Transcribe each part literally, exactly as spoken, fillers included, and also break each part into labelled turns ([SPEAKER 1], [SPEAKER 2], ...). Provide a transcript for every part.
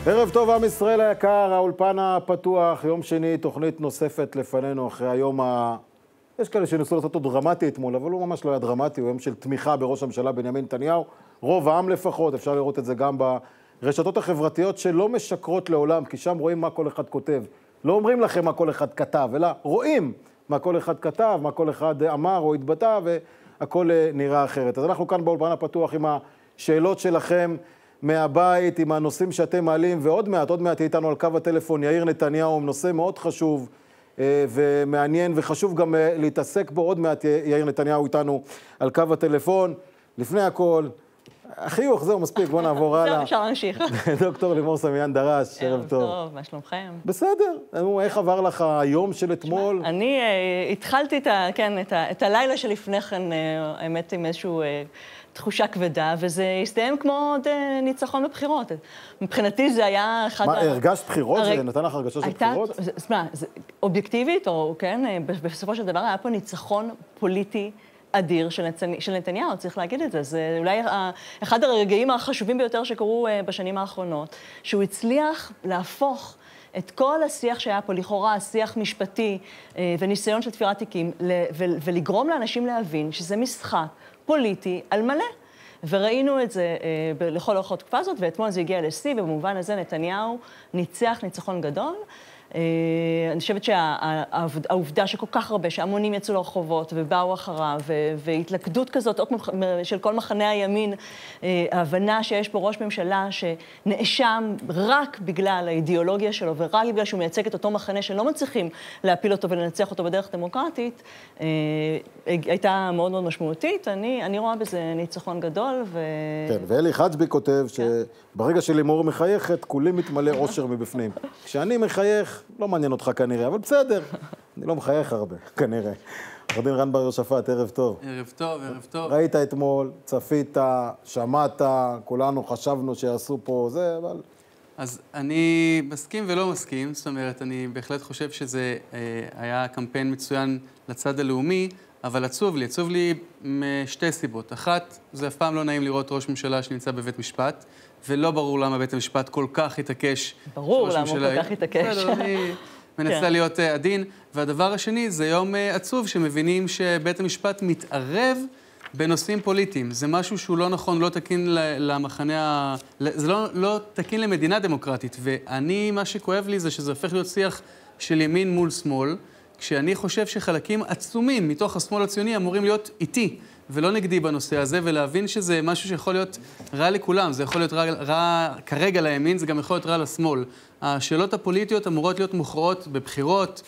[SPEAKER 1] ערב טוב, עם ישראל היקר, האולפן הפתוח, יום שני, תוכנית נוספת לפנינו אחרי היום ה... יש כאלה שניסו לעשות אותו דרמטי אתמול, אבל הוא ממש לא היה דרמטי, הוא יום של תמיכה בראש הממשלה בנימין נתניהו, רוב העם לפחות, אפשר לראות את זה גם ברשתות החברתיות שלא משקרות לעולם, כי שם רואים מה כל אחד כותב. לא אומרים לכם מה כל אחד כתב, אלא רואים מה כל אחד כתב, מה כל אחד אמר או התבטא, והכל נראה אחרת. אז אנחנו כאן באולפן הפתוח עם השאלות שלכם, מהבית, עם הנושאים שאתם מעלים, ועוד מעט, עוד מעט איתנו על קו הטלפון, יאיר נתניהו, נושא מאוד חשוב ומעניין, וחשוב גם להתעסק בו. עוד מעט יאיר נתניהו איתנו על קו הטלפון. לפני הכל, החיוך, זהו מספיק, בוא נעבור הלאה.
[SPEAKER 2] זהו, אפשר להמשיך.
[SPEAKER 1] דוקטור לימור סמיאן דרש, ערב טוב.
[SPEAKER 2] ערב טוב, מה שלומכם?
[SPEAKER 1] בסדר, איך עבר לך היום של אתמול?
[SPEAKER 2] אני התחלתי את הלילה שלפני כן, האמת, עם איזשהו... תחושה כבדה, וזה הסתיים כמו עוד ניצחון בבחירות. מבחינתי זה היה אחד...
[SPEAKER 1] מה, הרגשת בחירות? זה נתן לך הרגשה של בחירות?
[SPEAKER 2] מה, אובייקטיבית, או כן, בסופו של דבר היה פה ניצחון פוליטי אדיר של נתניהו, צריך להגיד את זה. זה אולי אחד הרגעים החשובים ביותר שקרו בשנים האחרונות, שהוא הצליח להפוך את כל השיח שהיה פה, לכאורה, השיח משפטי וניסיון של תפירת תיקים, ולגרום לאנשים להבין שזה משחק פוליטי על מלא. וראינו את זה אה, לכל אורך התקופה הזאת, ואתמול זה הגיע לשיא, ובמובן הזה נתניהו ניצח ניצחון גדול. אה, אני חושבת שהעובדה שכל כך הרבה, שהמונים יצאו לרחובות ובאו אחריו, והתלכדות כזאת של כל מחנה הימין, אה, ההבנה שיש פה ראש ממשלה שנאשם רק בגלל האידיאולוגיה שלו, ורק בגלל שהוא מייצג את אותו מחנה שלא מצליחים להפיל אותו ולנצח אותו בדרך דמוקרטית, אה, הייתה מאוד מאוד משמעותית. אני, אני רואה בזה ניצחון גדול. ו...
[SPEAKER 1] כן, ואלי חג'בי כותב כן. שברגע שלימור מחייכת, כולי מתמלא אושר מבפנים. כשאני מחייך, לא מעניין אותך כנראה, אבל בסדר. אני לא מחייך הרבה, כנראה. עורך דין רן בר יוספת, ערב טוב.
[SPEAKER 3] ערב טוב, ערב טוב.
[SPEAKER 1] ראית אתמול, צפית, שמעת, כולנו חשבנו שיעשו פה זה, אבל...
[SPEAKER 3] אז אני מסכים ולא מסכים, זאת אומרת, אני בהחלט חושב שזה אה, היה קמפיין מצוין לצד הלאומי, אבל עצוב לי, עצוב לי משתי סיבות. אחת, זה אף פעם לא נעים לראות ראש ממשלה שנמצא בבית משפט, ולא ברור למה בית המשפט כל כך התעקש.
[SPEAKER 2] ברור למה הוא כל כך התעקש.
[SPEAKER 3] בסדר, אני מנסה להיות עדין. והדבר השני, זה יום עצוב שמבינים שבית המשפט מתערב בנושאים פוליטיים. זה משהו שהוא לא נכון, לא תקין למחנה ה... זה לא, לא תקין למדינה דמוקרטית. ואני, מה שכואב לי זה שזה הופך להיות שיח של ימין מול שמאל, כשאני חושב שחלקים עצומים מתוך השמאל הציוני אמורים להיות איתי, ולא נגדי בנושא הזה, ולהבין שזה משהו שיכול להיות רע לכולם. זה יכול להיות רע, רע כרגע לימין, זה גם יכול להיות רע לשמאל. השאלות הפוליטיות אמורות להיות מוכרעות בבחירות,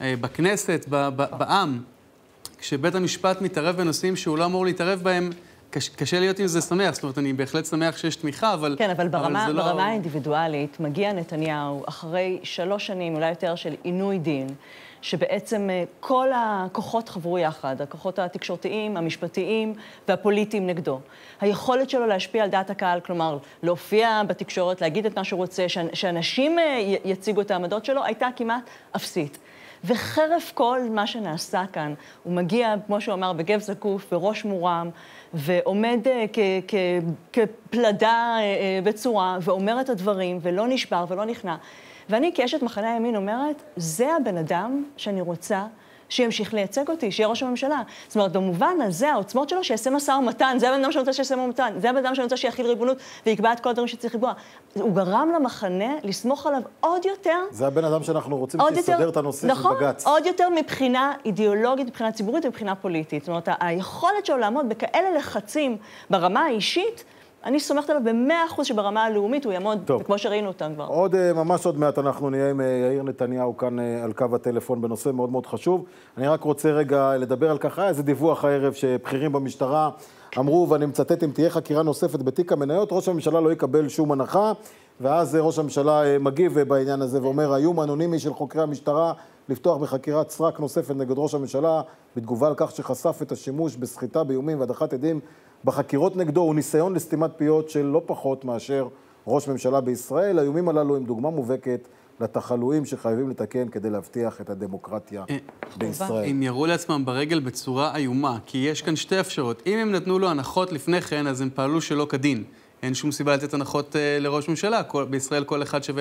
[SPEAKER 3] בכנסת, בעם. כשבית המשפט מתערב בנושאים שהוא לא אמור להתערב בהם, קשה להיות עם זה שמח. זאת אומרת, אני בהחלט שמח שיש תמיכה, אבל...
[SPEAKER 2] כן, אבל ברמה,
[SPEAKER 3] אבל
[SPEAKER 2] ברמה
[SPEAKER 3] לא...
[SPEAKER 2] האינדיבידואלית, מגיע נתניהו אחרי שלוש שנים, אולי יותר, של עינוי דין, שבעצם כל הכוחות חברו יחד, הכוחות התקשורתיים, המשפטיים והפוליטיים נגדו. היכולת שלו להשפיע על דעת הקהל, כלומר, להופיע בתקשורת, להגיד את מה שהוא רוצה, שאנשים יציגו את העמדות שלו, הייתה כמעט אפסית. וחרף כל מה שנעשה כאן, הוא מגיע, כמו שהוא אמר, בגב זקוף, בראש מורם, ועומד כ- כ- כפלדה בצורה, ואומר את הדברים, ולא נשבר ולא נכנע. ואני כאשת מחנה הימין אומרת, זה הבן אדם שאני רוצה שימשיך לייצג אותי, שיהיה ראש הממשלה. זאת אומרת, במובן הזה, העוצמות שלו שיעשה משא ומתן, זה הבן אדם שאני רוצה שיעשה משא ומתן, זה הבן אדם שאני רוצה שיחיל ריבונות ויקבע את כל הדברים שצריך לקבוע. הוא גרם למחנה לסמוך עליו עוד יותר.
[SPEAKER 1] זה הבן אדם שאנחנו רוצים שיסדר את הנושא
[SPEAKER 2] נכון,
[SPEAKER 1] של בג"ץ.
[SPEAKER 2] עוד יותר מבחינה אידיאולוגית, מבחינה ציבורית ומבחינה פוליטית. זאת אומרת, היכולת שלו לעמוד בכאלה לחצים ברמה האישית, אני סומכת עליו במאה אחוז שברמה הלאומית הוא יעמוד, טוב. וכמו שראינו אותם כבר.
[SPEAKER 1] עוד, ממש עוד מעט אנחנו נהיה עם יאיר נתניהו כאן על קו הטלפון בנושא מאוד מאוד חשוב. אני רק רוצה רגע לדבר על כך, איזה דיווח הערב שבכירים במשטרה אמרו, ואני מצטט, אם תהיה חקירה נוספת בתיק המניות, ראש הממשלה לא יקבל שום הנחה, ואז ראש הממשלה מגיב בעניין הזה ואומר, האיום האנונימי של חוקרי המשטרה לפתוח בחקירת סרק נוספת נגד ראש הממשלה, בתגובה על כך שחשף את השימוש בסחיטה באיומים והדחת עדים בחקירות נגדו, הוא ניסיון לסתימת פיות של לא פחות מאשר ראש ממשלה בישראל. האיומים הללו הם דוגמה מובהקת לתחלואים שחייבים לתקן כדי להבטיח את הדמוקרטיה בישראל.
[SPEAKER 3] הם יראו לעצמם ברגל בצורה איומה, כי יש כאן שתי אפשרות. אם הם נתנו לו הנחות לפני כן, אז הם פעלו שלא כדין. אין שום סיבה לתת הנחות לראש ממשלה. בישראל כל אחד שווה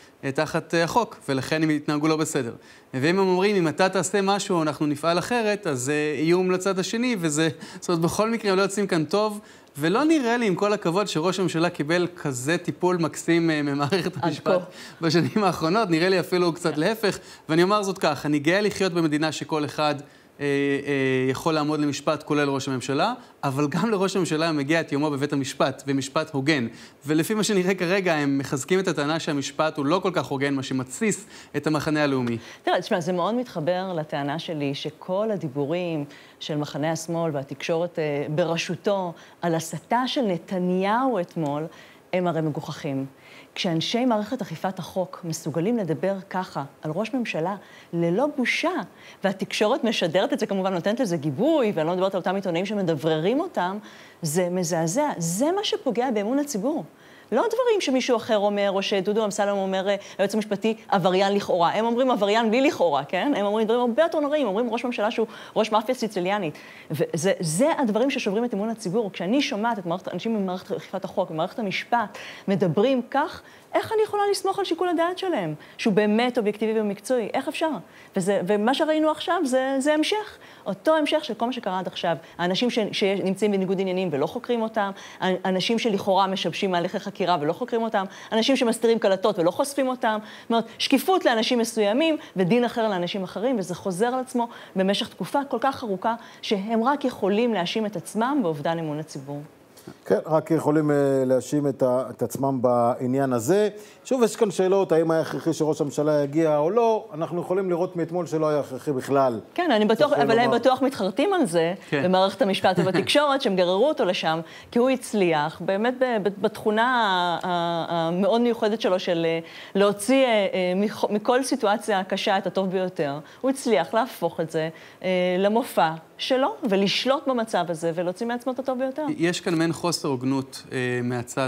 [SPEAKER 3] תחת החוק, ולכן הם יתנהגו לא בסדר. ואם הם אומרים, אם אתה תעשה משהו, אנחנו נפעל אחרת, אז זה איום לצד השני, וזה, זאת אומרת, בכל מקרה הם לא יוצאים כאן טוב, ולא נראה לי, עם כל הכבוד, שראש הממשלה קיבל כזה טיפול מקסים ממערכת המשפט בשנים האחרונות, נראה לי אפילו קצת להפך, ואני אומר זאת כך, אני גאה לחיות במדינה שכל אחד אה, אה, יכול לעמוד למשפט, כולל ראש הממשלה, אבל גם לראש הממשלה מגיע את יומו בבית המשפט, ומשפט הוגן. ולפי מה שנראה כרגע, הם מחזקים את הטענה שהמשפט הוא לא כל כך הוגן, מה שמתסיס את המחנה הלאומי.
[SPEAKER 2] תראה, תשמע, זה מאוד מתחבר לטענה שלי שכל הדיבורים של מחנה השמאל והתקשורת אה, בראשותו על הסתה של נתניהו אתמול, הם הרי מגוחכים. כשאנשי מערכת אכיפת החוק מסוגלים לדבר ככה על ראש ממשלה ללא בושה, והתקשורת משדרת את זה, כמובן נותנת לזה גיבוי, ואני לא מדברת על אותם עיתונאים שמדבררים אותם, זה מזעזע. זה מה שפוגע באמון הציבור. לא דברים שמישהו אחר אומר, או שדודו אמסלם אומר, היועץ המשפטי, עבריין לכאורה. הם אומרים עבריין בלי לכאורה, כן? הם אומרים דברים הרבה יותר נוראים, אומרים ראש ממשלה שהוא ראש מאפיה סיציליאנית. וזה זה הדברים ששוברים את אמון הציבור. כשאני שומעת את מערכת, אנשים ממערכת אכיפת החוק, ממערכת המשפט, מדברים כך, איך אני יכולה לסמוך על שיקול הדעת שלהם? שהוא באמת אובייקטיבי ומקצועי, איך אפשר? וזה, ומה שראינו עכשיו זה, זה המשך. אותו המשך של כל מה שקרה עד עכשיו. האנשים ש, שנמצאים בניגוד עניינים ולא חוקרים אותם, אנשים שלכאורה משבשים מהלכי חקירה ולא חוקרים אותם, אנשים שמסתירים קלטות ולא חושפים אותם. זאת אומרת, שקיפות לאנשים מסוימים ודין אחר לאנשים אחרים, וזה חוזר על עצמו במשך תקופה כל כך ארוכה, שהם רק יכולים להאשים את עצמם באובדן אמון הציבור.
[SPEAKER 1] כן, רק יכולים להאשים את, את עצמם בעניין הזה. שוב, יש כאן שאלות, האם היה הכרחי שראש הממשלה יגיע או לא, אנחנו יכולים לראות מאתמול שלא היה הכרחי בכלל.
[SPEAKER 2] כן, אני בטוח, אבל הם בטוח מתחרטים על זה, כן. במערכת המשפט ובתקשורת, שהם גררו אותו לשם, כי הוא הצליח, באמת בתכונה המאוד מיוחדת שלו, של להוציא מכל סיטואציה קשה את הטוב ביותר. הוא הצליח להפוך את זה למופע שלו, ולשלוט במצב הזה, ולהוציא מעצמו את הטוב ביותר.
[SPEAKER 3] יש כאן מעין חוסר הוגנות מהצד,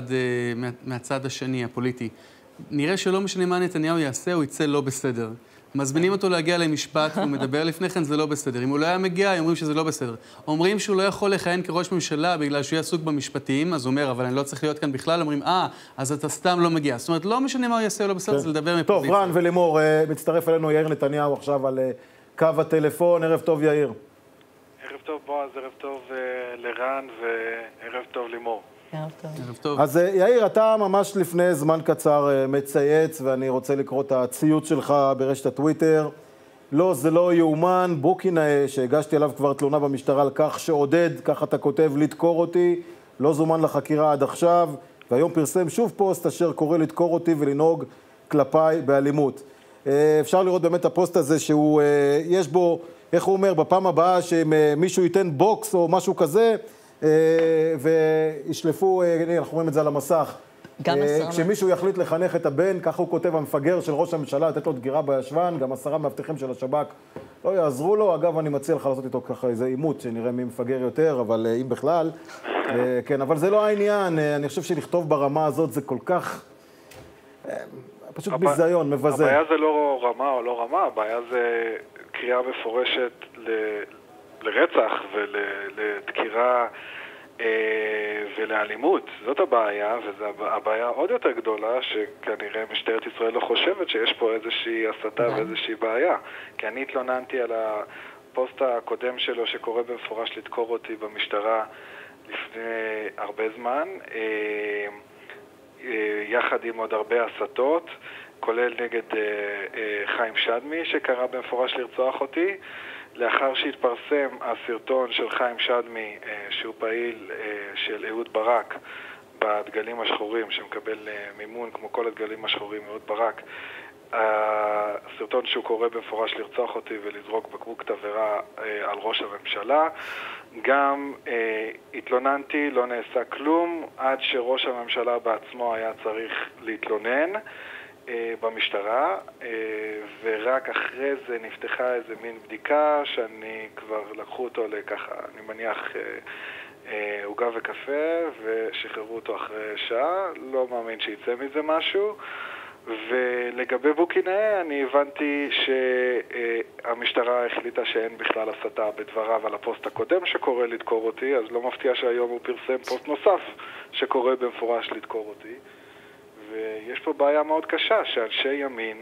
[SPEAKER 3] מהצד השני, הפוליטי. נראה שלא משנה מה נתניהו יעשה, הוא יצא לא בסדר. מזמינים אותו להגיע למשפט, והוא מדבר לפני כן, זה לא בסדר. אם הוא לא היה מגיע, אומרים שזה לא בסדר. אומרים שהוא לא יכול לכהן כראש ממשלה בגלל שהוא יעסוק במשפטים, אז הוא אומר, אבל אני לא צריך להיות כאן בכלל, אומרים, אה, אז אתה סתם לא מגיע. זאת אומרת, לא משנה מה הוא יעשה, לא בסדר, זה לדבר מפוזיציה.
[SPEAKER 1] טוב, רן ולימור, מצטרף אלינו יאיר נתניהו עכשיו על קו הטלפון. ערב טוב, יאיר.
[SPEAKER 4] ערב טוב, בועז, ערב טוב לרן וערב טוב לימור.
[SPEAKER 2] ערב טוב.
[SPEAKER 3] ערב טוב.
[SPEAKER 1] אז יאיר, אתה ממש לפני זמן קצר מצייץ, ואני רוצה לקרוא את הציוץ שלך ברשת הטוויטר. לא, זה לא יאומן, בוקינאי, שהגשתי עליו כבר תלונה במשטרה על כך שעודד, כך אתה כותב, לדקור אותי, לא זומן לחקירה עד עכשיו, והיום פרסם שוב פוסט אשר קורא לדקור אותי ולנהוג כלפיי באלימות. אפשר לראות באמת את הפוסט הזה שהוא, יש בו, איך הוא אומר, בפעם הבאה שמישהו ייתן בוקס או משהו כזה, וישלפו, אנחנו רואים את זה על המסך, כשמישהו יחליט לחנך את הבן, ככה הוא כותב, המפגר של ראש הממשלה, לתת לו דגירה בישבן, גם עשרה מאבטחים של השב"כ לא יעזרו לו. אגב, אני מציע לך לעשות איתו ככה איזה אימות, שנראה מי מפגר יותר, אבל אם בכלל, כן, אבל זה לא העניין. אני חושב שלכתוב ברמה הזאת זה כל כך, פשוט ביזיון, מבזה.
[SPEAKER 4] הבעיה זה לא רמה או לא רמה, הבעיה זה קריאה מפורשת לרצח ולדקירה ולאלימות. זאת הבעיה, וזו הבעיה עוד יותר גדולה, שכנראה משטרת ישראל לא חושבת שיש פה איזושהי הסתה ואיזושהי בעיה. כי אני התלוננתי על הפוסט הקודם שלו שקורא במפורש לדקור אותי במשטרה לפני הרבה זמן, יחד עם עוד הרבה הסתות, כולל נגד חיים שדמי שקרא במפורש לרצוח אותי. לאחר שהתפרסם הסרטון של חיים שדמי, שהוא פעיל של אהוד ברק בדגלים השחורים, שמקבל מימון כמו כל הדגלים השחורים, אהוד ברק, הסרטון שהוא קורא במפורש לרצוח אותי ולזרוק בקבוק תבערה על ראש הממשלה. גם התלוננתי, לא נעשה כלום, עד שראש הממשלה בעצמו היה צריך להתלונן במשטרה, ורק אחרי זה נפתחה איזה מין בדיקה שאני כבר לקחו אותו לככה, אני מניח עוגה וקפה, ושחררו אותו אחרי שעה. לא מאמין שיצא מזה משהו, ולגבי בוקי נאה, אני הבנתי שהמשטרה החליטה שאין בכלל הסתה בדבריו על הפוסט הקודם שקורא לדקור אותי, אז לא מפתיע שהיום הוא פרסם פוסט נוסף שקורא במפורש לדקור אותי. ויש פה בעיה מאוד קשה, שאנשי ימין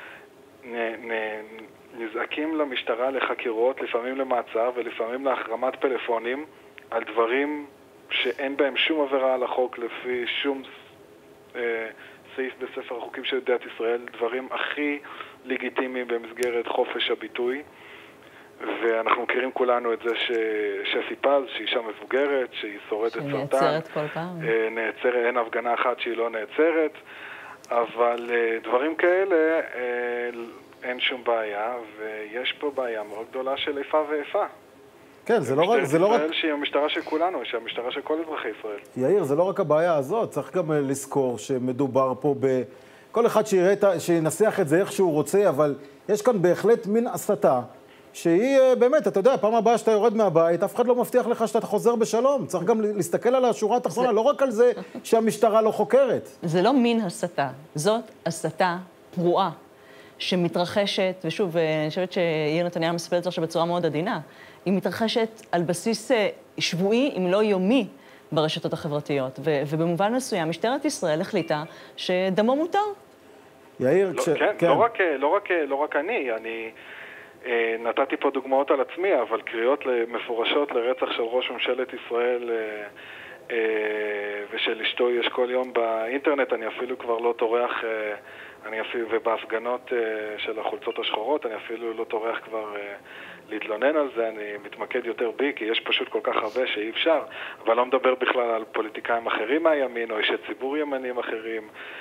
[SPEAKER 4] נ- נ- נזעקים למשטרה לחקירות, לפעמים למעצר ולפעמים להחרמת פלאפונים על דברים שאין בהם שום עבירה על החוק לפי שום אה, סעיף בספר החוקים של מדינת ישראל, דברים הכי לגיטימיים במסגרת חופש הביטוי. ואנחנו מכירים כולנו את זה ששפי פז, שהיא אישה מבוגרת, שהיא שורדת סרטן.
[SPEAKER 2] שנעצרת כל פעם.
[SPEAKER 4] נעצרת, אין הפגנה אחת שהיא לא נעצרת, אבל דברים כאלה אין שום בעיה, ויש פה בעיה מאוד גדולה של איפה ואיפה.
[SPEAKER 1] כן, זה לא רק... זה לא רק...
[SPEAKER 4] משטרת ישראל שהיא המשטרה של כולנו, שהיא המשטרה של כל אזרחי ישראל.
[SPEAKER 1] יאיר, זה לא רק הבעיה הזאת, צריך גם לזכור שמדובר פה ב... כל אחד שיראה את ה... שינסח את זה איך שהוא רוצה, אבל יש כאן בהחלט מין הסתה, שהיא באמת, אתה יודע, פעם הבאה שאתה יורד מהבית, אף אחד לא מבטיח לך שאתה חוזר בשלום. צריך גם להסתכל על השורה התחתונה, לא רק על זה שהמשטרה לא חוקרת.
[SPEAKER 2] זה לא מין הסתה, זאת הסתה פרועה שמתרחשת, ושוב, אני חושבת שיאיר נתניהו מספר את זה עכשיו בצורה מאוד עדינה, היא מתרחשת על בסיס שבועי, אם לא יומי, ברשתות החברתיות. ו- ובמובן מסוים, משטרת ישראל החליטה שדמו מותר.
[SPEAKER 1] יאיר,
[SPEAKER 4] לא,
[SPEAKER 1] כש...
[SPEAKER 4] כן,
[SPEAKER 1] כן.
[SPEAKER 4] לא רק, לא רק, לא רק אני, אני אה, נתתי פה דוגמאות על עצמי, אבל קריאות מפורשות לרצח של ראש ממשלת ישראל אה, אה, ושל אשתו יש כל יום באינטרנט, אני אפילו כבר לא טורח, אה, אני אפילו, ובהפגנות אה, של החולצות השחורות, אני אפילו לא טורח כבר אה, להתלונן על זה, אני מתמקד יותר בי, כי יש פשוט כל כך הרבה שאי אפשר, אבל לא מדבר בכלל על פוליטיקאים אחרים מהימין, או אישי ציבור ימנים אחרים.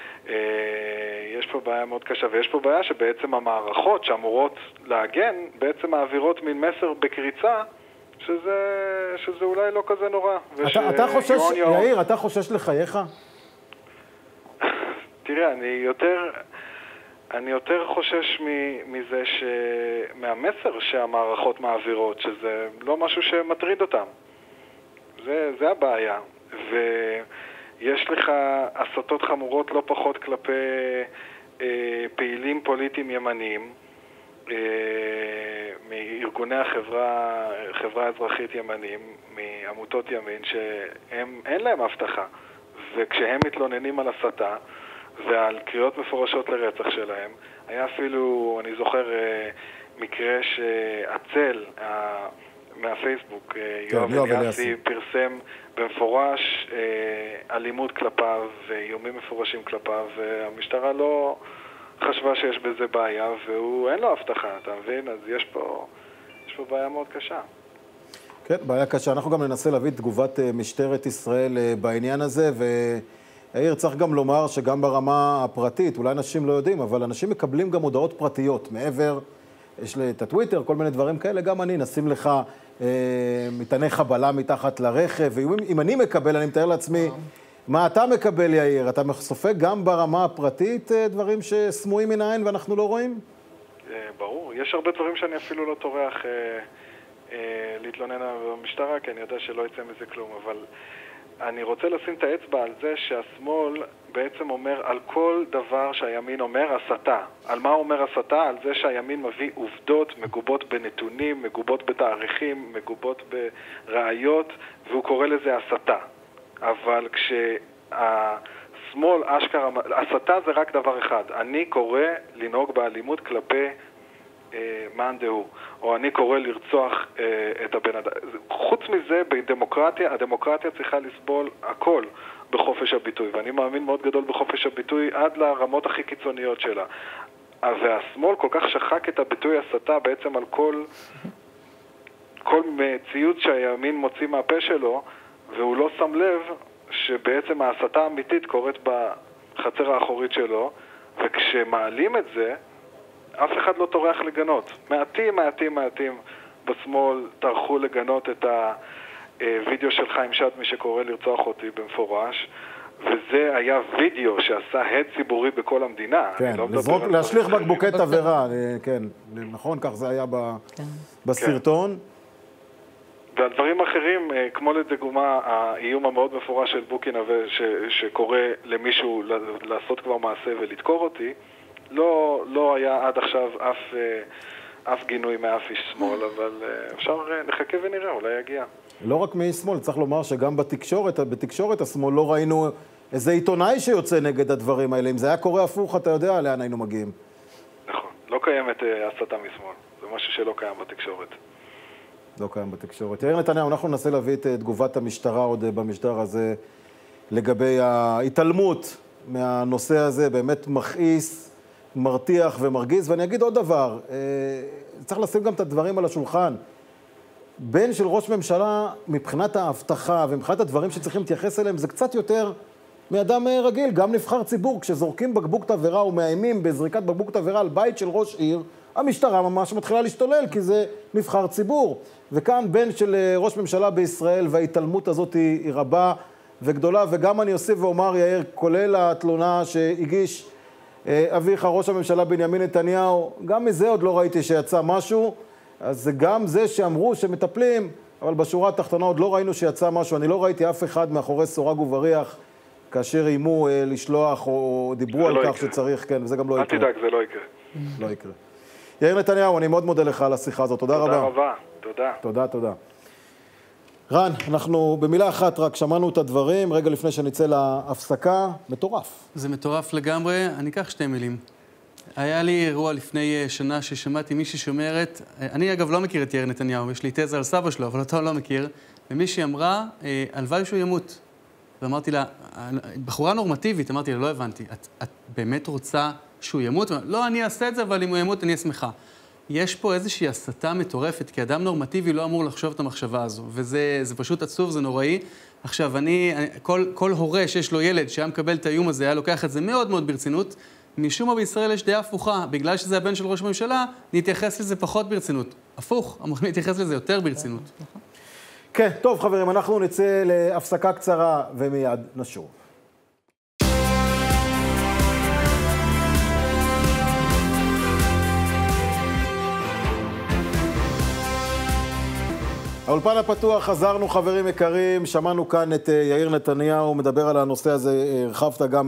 [SPEAKER 4] יש פה בעיה מאוד קשה, ויש פה בעיה שבעצם המערכות שאמורות להגן, בעצם מעבירות מין מסר בקריצה, שזה, שזה אולי לא כזה נורא.
[SPEAKER 1] אתה, אתה חושש, יאיר, אתה חושש לחייך?
[SPEAKER 4] תראה, אני יותר... אני יותר חושש מזה ש... מהמסר שהמערכות מעבירות, שזה לא משהו שמטריד אותם. זה, זה הבעיה. ויש לך הסתות חמורות לא פחות כלפי אה, פעילים פוליטיים ימניים, אה, מארגוני החברה, חברה אזרחית ימנים, מעמותות ימין, שהם, אין להם הבטחה. וכשהם מתלוננים על הסתה, ועל קריאות מפורשות לרצח שלהם. היה אפילו, אני זוכר, מקרה שהצל מהפייסבוק, יואב אליאסי, פרסם במפורש אלימות כלפיו ואיומים מפורשים כלפיו, והמשטרה לא חשבה שיש בזה בעיה, והוא אין לו הבטחה, אתה מבין? אז יש פה, יש פה בעיה מאוד קשה.
[SPEAKER 1] כן, בעיה קשה. אנחנו גם ננסה להביא את תגובת משטרת ישראל בעניין הזה, ו... יאיר, צריך גם לומר שגם ברמה הפרטית, אולי אנשים לא יודעים, אבל אנשים מקבלים גם הודעות פרטיות. מעבר, יש לי את הטוויטר, כל מיני דברים כאלה, גם אני נשים לך אה, מטעני חבלה מתחת לרכב, ואם אני מקבל, אני מתאר לעצמי, מה אתה מקבל, יאיר? אתה סופג גם ברמה הפרטית אה, דברים שסמויים מן העין ואנחנו לא רואים?
[SPEAKER 4] אה, ברור. יש הרבה דברים שאני אפילו לא טורח אה, אה, להתלונן במשטרה, כי אני יודע שלא יצא מזה כלום, אבל... אני רוצה לשים את האצבע על זה שהשמאל בעצם אומר על כל דבר שהימין אומר הסתה. על מה אומר הסתה? על זה שהימין מביא עובדות מגובות בנתונים, מגובות בתאריכים, מגובות בראיות, והוא קורא לזה הסתה. אבל כשהשמאל אשכרה, הסתה זה רק דבר אחד. אני קורא לנהוג באלימות כלפי מאן דהוא, או אני קורא לרצוח אה, את הבן אדם. חוץ מזה, בדמוקרטיה, הדמוקרטיה צריכה לסבול הכל בחופש הביטוי, ואני מאמין מאוד גדול בחופש הביטוי עד לרמות הכי קיצוניות שלה. והשמאל כל כך שחק את הביטוי הסתה בעצם על כל, כל ציוץ שהימין מוציא מהפה שלו, והוא לא שם לב שבעצם ההסתה האמיתית קורית בחצר האחורית שלו, וכשמעלים את זה, אף אחד לא טורח לגנות. מעטים, מעטים, מעטים בשמאל טרחו לגנות את הווידאו של חיים שדמי שקורא לרצוח אותי במפורש, וזה היה וידאו שעשה הד ציבורי בכל המדינה.
[SPEAKER 1] כן, לזרוק, להשליך בקבוקי תבערה, כן, נכון, כך זה היה בסרטון.
[SPEAKER 4] ועל דברים אחרים, כמו לדוגמה, האיום המאוד מפורש של בוקי נווה, שקורא למישהו לעשות כבר מעשה ולדקור אותי, לא, לא היה עד עכשיו אף, אף גינוי מאף איש שמאל, אבל אפשר, נחכה ונראה, אולי יגיע.
[SPEAKER 1] לא רק מאיש שמאל, צריך לומר שגם בתקשורת, בתקשורת השמאל לא ראינו איזה עיתונאי שיוצא נגד הדברים האלה. אם זה היה קורה הפוך, אתה יודע לאן היינו מגיעים.
[SPEAKER 4] נכון, לא קיימת הסתה משמאל, זה משהו שלא קיים בתקשורת.
[SPEAKER 1] לא קיים בתקשורת. יאיר נתניהו, אנחנו ננסה להביא את תגובת המשטרה עוד במשדר הזה לגבי ההתעלמות מהנושא הזה, באמת מכעיס, מרתיח ומרגיז. ואני אגיד עוד דבר, צריך לשים גם את הדברים על השולחן. בן של ראש ממשלה, מבחינת ההבטחה ומבחינת הדברים שצריכים להתייחס אליהם, זה קצת יותר מאדם רגיל, גם נבחר ציבור. כשזורקים בקבוק תבערה ומאיימים בזריקת בקבוק תבערה על בית של ראש עיר, המשטרה ממש מתחילה להשתולל, כי זה נבחר ציבור. וכאן בן של ראש ממשלה בישראל, וההתעלמות הזאת היא רבה וגדולה. וגם אני אוסיף ואומר, יאיר, כולל התלונה שהגיש אביך, ראש הממשלה בנימין נתניהו, גם מזה עוד לא ראיתי שיצא משהו. אז זה גם זה שאמרו שמטפלים, אבל בשורה התחתונה עוד לא ראינו שיצא משהו. אני לא ראיתי אף אחד מאחורי סורג ובריח, כאשר איימו לשלוח או דיברו על כך שצריך, כן, וזה גם לא יקרה.
[SPEAKER 4] אל תדאג, זה לא יקרה.
[SPEAKER 1] לא יקרה. יאיר נתניהו, אני מאוד מודה לך על השיחה הזאת. תודה רבה.
[SPEAKER 4] תודה רבה. תודה.
[SPEAKER 1] תודה, תודה. רן, אנחנו במילה אחת רק שמענו את הדברים, רגע לפני שנצא להפסקה, מטורף.
[SPEAKER 3] זה מטורף לגמרי, אני אקח שתי מילים. היה לי אירוע לפני שנה ששמעתי מישהי שאומרת, אני אגב לא מכיר את יאיר נתניהו, יש לי תזה על סבא שלו, אבל אותו לא מכיר, ומישהי אמרה, הלוואי שהוא ימות. ואמרתי לה, בחורה נורמטיבית, אמרתי לה, לא הבנתי, את, את באמת רוצה שהוא ימות? לא, אני אעשה את זה, אבל אם הוא ימות, אני אשמחה. יש פה איזושהי הסתה מטורפת, כי אדם נורמטיבי לא אמור לחשוב את המחשבה הזו, וזה זה פשוט עצוב, זה נוראי. עכשיו, אני, כל, כל הורה שיש לו ילד שהיה מקבל את האיום הזה, היה לוקח את זה מאוד מאוד ברצינות, משום מה בישראל יש דעה הפוכה, בגלל שזה הבן של ראש הממשלה, נתייחס לזה פחות ברצינות. הפוך, אמורים להתייחס לזה יותר ברצינות.
[SPEAKER 1] כן, טוב חברים, אנחנו נצא להפסקה קצרה ומיד נשוב. האולפן הפתוח, חזרנו חברים יקרים, שמענו כאן את יאיר נתניהו, מדבר על הנושא הזה, הרחבת גם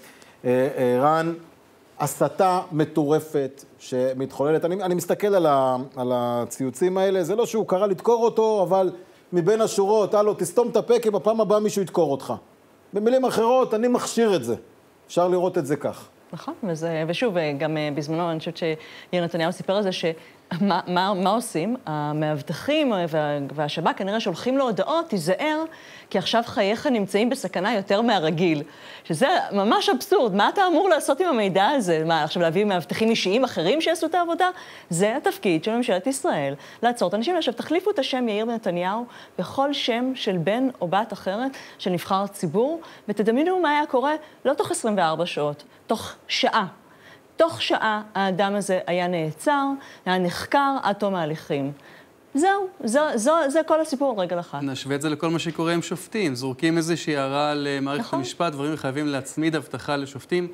[SPEAKER 1] רן, הסתה מטורפת שמתחוללת. אני, אני מסתכל על, ה, על הציוצים האלה, זה לא שהוא קרא לדקור אותו, אבל מבין השורות, הלו, תסתום את הפה, כי בפעם הבאה מישהו ידקור אותך. במילים אחרות, אני מכשיר את זה. אפשר לראות את זה כך.
[SPEAKER 2] נכון, וזה, ושוב, גם בזמנו, אני חושבת שיאיר נתניהו סיפר על זה ש... מה, מה, מה עושים? המאבטחים וה, והשב"כ כנראה שולחים לו הודעות, תיזהר, כי עכשיו חייך נמצאים בסכנה יותר מהרגיל. שזה ממש אבסורד. מה אתה אמור לעשות עם המידע הזה? מה, עכשיו להביא מאבטחים אישיים אחרים שיעשו את העבודה? זה התפקיד של ממשלת ישראל, לעצור את האנשים. עכשיו, תחליפו את השם יאיר נתניהו בכל שם של בן או בת אחרת של נבחר ציבור, ותדמיינו מה היה קורה לא תוך עשרים וארבע שעות, תוך שעה. תוך שעה האדם הזה היה נעצר, היה נחקר עד תום ההליכים. זהו, זו, זו, זה כל הסיפור על רגל אחת.
[SPEAKER 3] נשווה את זה לכל מה שקורה עם שופטים. זורקים איזושהי הערה למערכת נכון. המשפט, דברים חייבים להצמיד הבטחה לשופטים.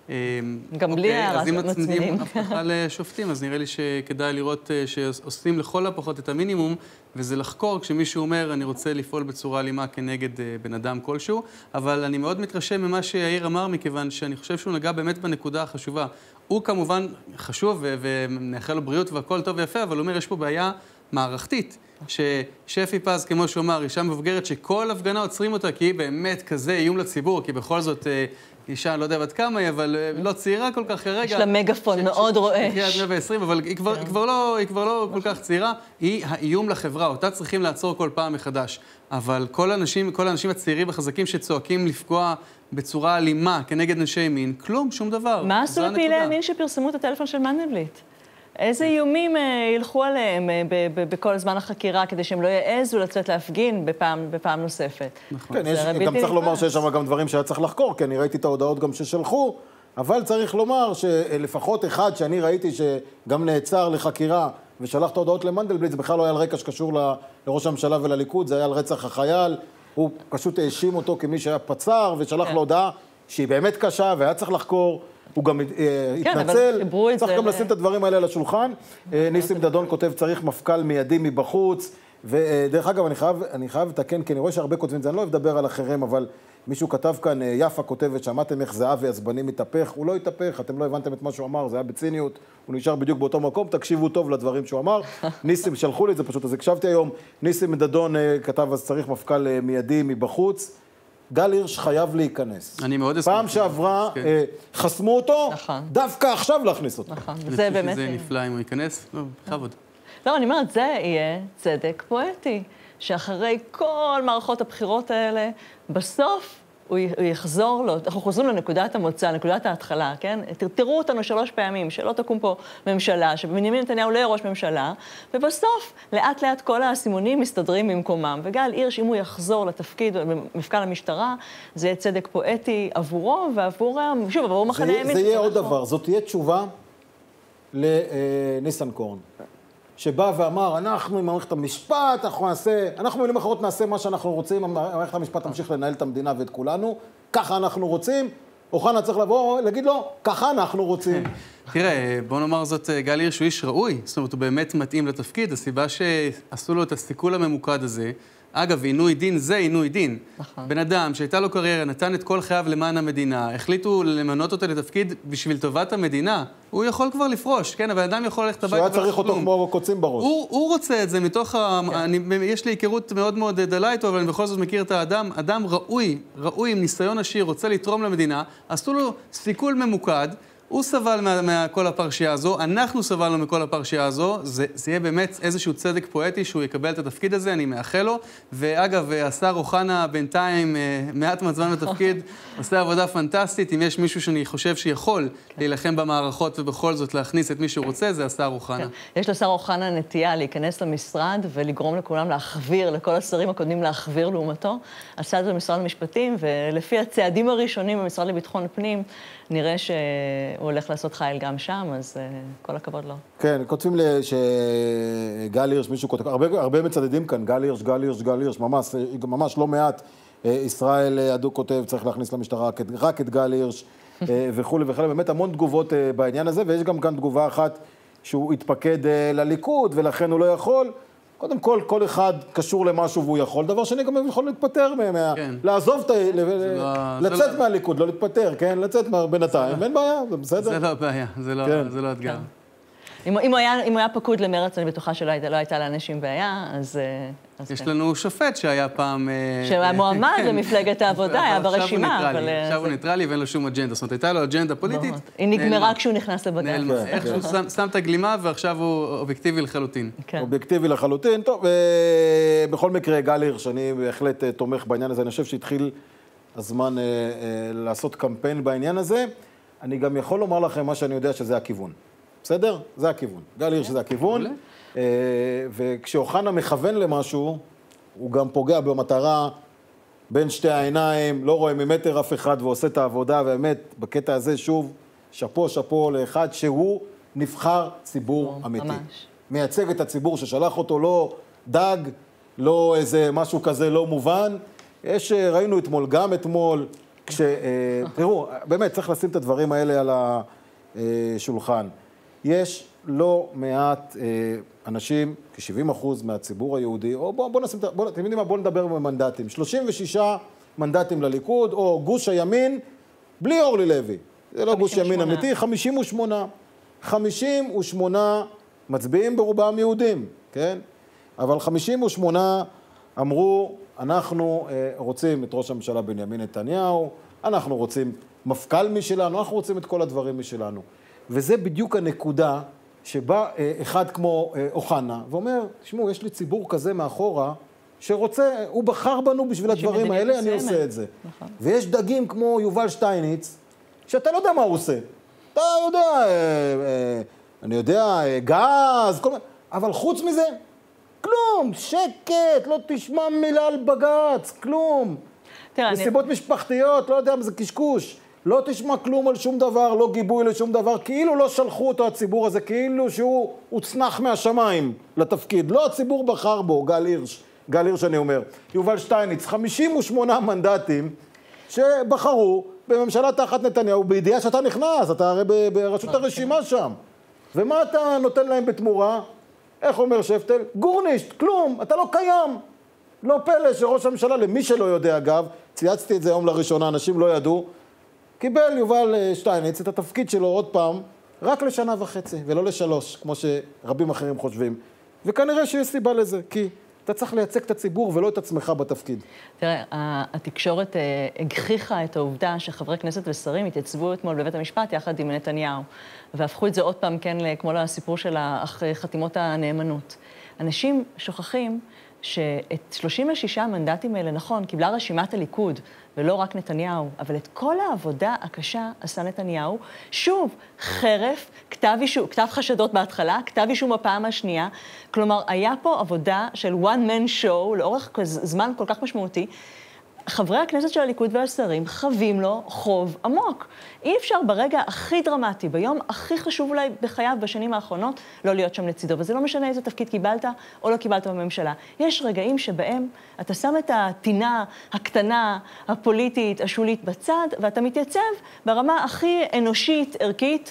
[SPEAKER 2] גם
[SPEAKER 3] אוקיי,
[SPEAKER 2] בלי הערה
[SPEAKER 3] אז אם
[SPEAKER 2] מצמידים.
[SPEAKER 3] מצמידים הבטחה לשופטים, אז נראה לי שכדאי לראות שעושים לכל הפחות את המינימום, וזה לחקור כשמישהו אומר, אני רוצה לפעול בצורה אלימה כנגד בן אדם כלשהו, אבל אני מאוד מתרשם ממה שיאיר אמר, מכיוון שאני חושב שהוא נגע באמת בנקודה החשובה. הוא כמובן חשוב ונאחל לו בריאות והכל טוב ויפה, אבל הוא אומר, יש פה בעיה מערכתית, ששפי פז, כמו שהוא אמר, אישה מבוגרת שכל הפגנה עוצרים אותה, כי היא באמת כזה איום לציבור, כי בכל זאת אישה, לא יודע בת כמה היא, אבל לא צעירה כל כך כרגע.
[SPEAKER 2] יש לה מגפון מאוד רועש.
[SPEAKER 3] היא עד מאה ועשרים, אבל היא כבר לא כל כך צעירה, היא האיום לחברה, אותה צריכים לעצור כל פעם מחדש. אבל כל האנשים, כל האנשים הצעירים החזקים שצועקים לפגוע בצורה אלימה כנגד אנשי ימין, כלום, שום דבר.
[SPEAKER 2] מה עשו לפעילי ימין שפרסמו את הטלפון של מנדלבליט? איזה איומים ילכו עליהם בכל זמן החקירה, כדי שהם לא יעזו לצאת להפגין בפעם נוספת?
[SPEAKER 1] כן, גם צריך לומר שיש שם גם דברים שהיה צריך לחקור, כי אני ראיתי את ההודעות גם ששלחו, אבל צריך לומר שלפחות אחד שאני ראיתי שגם נעצר לחקירה ושלח את ההודעות למנדלבליט, זה בכלל לא היה על רקע שקשור לראש הממשלה ולליכוד, זה היה על רצח החייל, הוא פשוט האשים אותו כמי שהיה פצר ושלח לו הודעה שהיא באמת קשה והיה צריך לחקור. הוא גם התנצל, צריך גם לשים את הדברים האלה על השולחן. ניסים דדון כותב, צריך מפכ"ל מיידי מבחוץ, ודרך אגב, אני חייב, אני חייב לתקן, כי אני רואה שהרבה כותבים את זה, אני לא אוהב לדבר על אחרים, אבל מישהו כתב כאן, יפה כותבת, שמעתם איך זהב ועצבני מתהפך, הוא לא התהפך, אתם לא הבנתם את מה שהוא אמר, זה היה בציניות, הוא נשאר בדיוק באותו מקום, תקשיבו טוב לדברים שהוא אמר. ניסים, שלחו לי את זה פשוט, אז הקשבתי היום, ניסים דדון כתב, אז צריך מפכ"ל מיידי מבחוץ, גל הירש חייב להיכנס.
[SPEAKER 3] אני מאוד אשמח.
[SPEAKER 1] פעם שעברה חסמו אותו, דווקא עכשיו להכניס אותו.
[SPEAKER 2] נכון, זה באמת...
[SPEAKER 3] זה נפלא אם הוא ייכנס, לא, בכבוד.
[SPEAKER 2] לא, אני אומרת, זה יהיה צדק פואטי, שאחרי כל מערכות הבחירות האלה, בסוף הוא יחזור לו, אנחנו חוזרים לנקודת המוצא, לנקודת ההתחלה, כן? תראו אותנו שלוש פעמים, שלא תקום פה ממשלה, שבנימין נתניהו לא יהיה ראש ממשלה, ובסוף, לאט לאט כל הסימונים מסתדרים במקומם. וגל הירש, אם הוא יחזור לתפקיד במפכ"ל המשטרה, זה יהיה צדק פואטי עבורו, ועבור, שוב, עבור מחנה הימין.
[SPEAKER 1] זה יהיה עוד דבר, זאת תהיה תשובה לניסנקורן. שבא ואמר, אנחנו עם מערכת המשפט, אנחנו נעשה, אנחנו מילים אחרות נעשה מה שאנחנו רוצים, מערכת המשפט תמשיך לנהל את המדינה ואת כולנו, ככה אנחנו רוצים, אוחנה צריך לבוא, להגיד לו, ככה אנחנו רוצים.
[SPEAKER 3] תראה, בוא נאמר זאת, גל הירש הוא איש ראוי, זאת אומרת, הוא באמת מתאים לתפקיד, הסיבה שעשו לו את הסיכול הממוקד הזה, אגב, עינוי דין זה עינוי דין. נכון. בן אדם שהייתה לו קריירה, נתן את כל חייו למען המדינה, החליטו למנות אותו לתפקיד בשביל טובת המדינה, הוא יכול כבר לפרוש, כן? הבן אדם יכול ללכת הביתה.
[SPEAKER 1] שהוא היה צריך אותו כמו קוצים בראש.
[SPEAKER 3] הוא, הוא רוצה את זה מתוך ה... כן. אני, יש לי היכרות מאוד מאוד דלה איתו, אבל אני בכל זאת מכיר את האדם. אדם ראוי, ראוי עם ניסיון עשיר, רוצה לתרום למדינה, עשו לו סיכול ממוקד, הוא סבל מכל הפרשייה הזו, אנחנו סבלנו מכל הפרשייה הזו, זה, זה יהיה באמת איזשהו צדק פואטי שהוא יקבל את התפקיד הזה, אני מאחל לו. ואגב, השר אוחנה בינתיים מעט מהזמן בתפקיד, עושה עבודה פנטסטית. אם יש מישהו שאני חושב שיכול להילחם במערכות ובכל זאת להכניס את מי שהוא רוצה, זה השר אוחנה.
[SPEAKER 2] יש לשר אוחנה נטייה להיכנס למשרד ולגרום לכולם להחביר, לכל השרים הקודמים להחביר לעומתו. עשה את זה במשרד המשפטים, ולפי הצעדים הראשונים במשרד לביטחון פנים, נראה שהוא הולך לעשות חייל גם שם, אז כל הכבוד לו.
[SPEAKER 1] כן, כותבים לי שגל הירש, מישהו כותב, הרבה, הרבה מצדדים כאן, גל הירש, גל הירש, גל הירש, ממש, ממש לא מעט. ישראל אדו כותב, צריך להכניס למשטרה רק את גל הירש וכו' וכו', באמת המון תגובות בעניין הזה, ויש גם כאן תגובה אחת שהוא התפקד לליכוד, ולכן הוא לא יכול. קודם כל, כל אחד קשור למשהו והוא יכול, דבר שני גם יכול להתפטר, לעזוב, לצאת מהליכוד, לא להתפטר, כן? לצאת בינתיים, אין בעיה, זה בסדר.
[SPEAKER 3] זה לא בעיה, זה לא אתגר.
[SPEAKER 2] אם הוא היה פקוד למרץ, אני בטוחה שלא הייתה לאנשים בעיה, אז...
[SPEAKER 3] יש לנו שופט שהיה פעם...
[SPEAKER 2] שהיה מועמד למפלגת העבודה, היה ברשימה, אבל...
[SPEAKER 3] עכשיו הוא ניטרלי ואין לו שום אג'נדה, זאת אומרת, הייתה לו אג'נדה פוליטית.
[SPEAKER 2] היא נגמרה כשהוא נכנס לבג"ץ.
[SPEAKER 3] איכשהו שם את הגלימה ועכשיו הוא אובייקטיבי לחלוטין.
[SPEAKER 1] אובייקטיבי לחלוטין, טוב, בכל מקרה, גל הירש, אני בהחלט תומך בעניין הזה, אני חושב שהתחיל הזמן לעשות קמפיין בעניין הזה. אני גם יכול לומר לכם מה שאני יודע שזה הכיוון. בסדר? זה הכיוון. גל הירש זה הכיוון. וכשאוחנה מכוון למשהו, הוא גם פוגע במטרה בין שתי העיניים, לא רואה ממטר אף אחד ועושה את העבודה, באמת, בקטע הזה שוב, שפו שפו לאחד שהוא נבחר ציבור אמיתי. ממש. מייצג את הציבור ששלח אותו, לא דג, לא איזה משהו כזה לא מובן. יש, ראינו אתמול, גם אתמול, כש... תראו, באמת, צריך לשים את הדברים האלה על השולחן. יש לא מעט אה, אנשים, כ-שבעים אחוז מהציבור היהודי, או בואו בוא נשים, בוא, אתם יודעים מה, בואו נדבר במנדטים. שלושים ושישה מנדטים לליכוד, או גוש הימין, בלי אורלי לוי. זה לא גוש ימין אמיתי, חמישים ושמונה. חמישים ושמונה מצביעים ברובם יהודים, כן? אבל חמישים ושמונה אמרו, אנחנו אה, רוצים את ראש הממשלה בנימין נתניהו, אנחנו רוצים מפכ"ל משלנו, אנחנו רוצים את כל הדברים משלנו. וזה בדיוק הנקודה שבה אחד כמו אוחנה ואומר, תשמעו, יש לי ציבור כזה מאחורה שרוצה, הוא בחר בנו בשביל הדברים האלה, אני עושה את זה. נכון. ויש דגים כמו יובל שטייניץ, שאתה לא יודע מה הוא עושה. אתה יודע, אני יודע, גז, כל... אבל חוץ מזה, כלום, שקט, לא תשמע מילה על בג"ץ, כלום. מסיבות אני... משפחתיות, לא יודע, זה קשקוש. לא תשמע כלום על שום דבר, לא גיבוי לשום דבר, כאילו לא שלחו אותו הציבור הזה, כאילו שהוא הוצנח מהשמיים לתפקיד. לא הציבור בחר בו, גל הירש, גל הירש אני אומר. יובל שטייניץ, חמישים ושמונה מנדטים שבחרו בממשלה תחת נתניהו, בידיעה שאתה נכנס, אתה הרי בראשות הרשימה שם. ומה אתה נותן להם בתמורה? איך אומר שפטל? גורנישט, כלום, אתה לא קיים. לא פלא שראש הממשלה, למי שלא יודע אגב, צייצתי את זה היום לראשונה, אנשים לא ידעו, קיבל יובל שטייניץ את התפקיד שלו עוד פעם, רק לשנה וחצי, ולא לשלוש, כמו שרבים אחרים חושבים. וכנראה שיש סיבה לזה, כי אתה צריך לייצג את הציבור ולא את עצמך בתפקיד.
[SPEAKER 2] תראה, התקשורת הגחיכה את העובדה שחברי כנסת ושרים התייצבו אתמול בבית המשפט יחד עם נתניהו, והפכו את זה עוד פעם, כן, כמו לסיפור של חתימות הנאמנות. אנשים שוכחים שאת שלושים ושישה המנדטים האלה, נכון, קיבלה רשימת הליכוד, ולא רק נתניהו, אבל את כל העבודה הקשה עשה נתניהו. שוב, חרף, כתב אישום, כתב חשדות בהתחלה, כתב אישום בפעם השנייה. כלומר, היה פה עבודה של one man show, לאורך זמן כל כך משמעותי. חברי הכנסת של הליכוד והשרים חווים לו חוב עמוק. אי אפשר ברגע הכי דרמטי, ביום הכי חשוב אולי בחייו בשנים האחרונות, לא להיות שם לצידו. וזה לא משנה איזה תפקיד קיבלת או לא קיבלת בממשלה. יש רגעים שבהם אתה שם את הטינה הקטנה, הפוליטית, השולית בצד, ואתה מתייצב ברמה הכי אנושית, ערכית,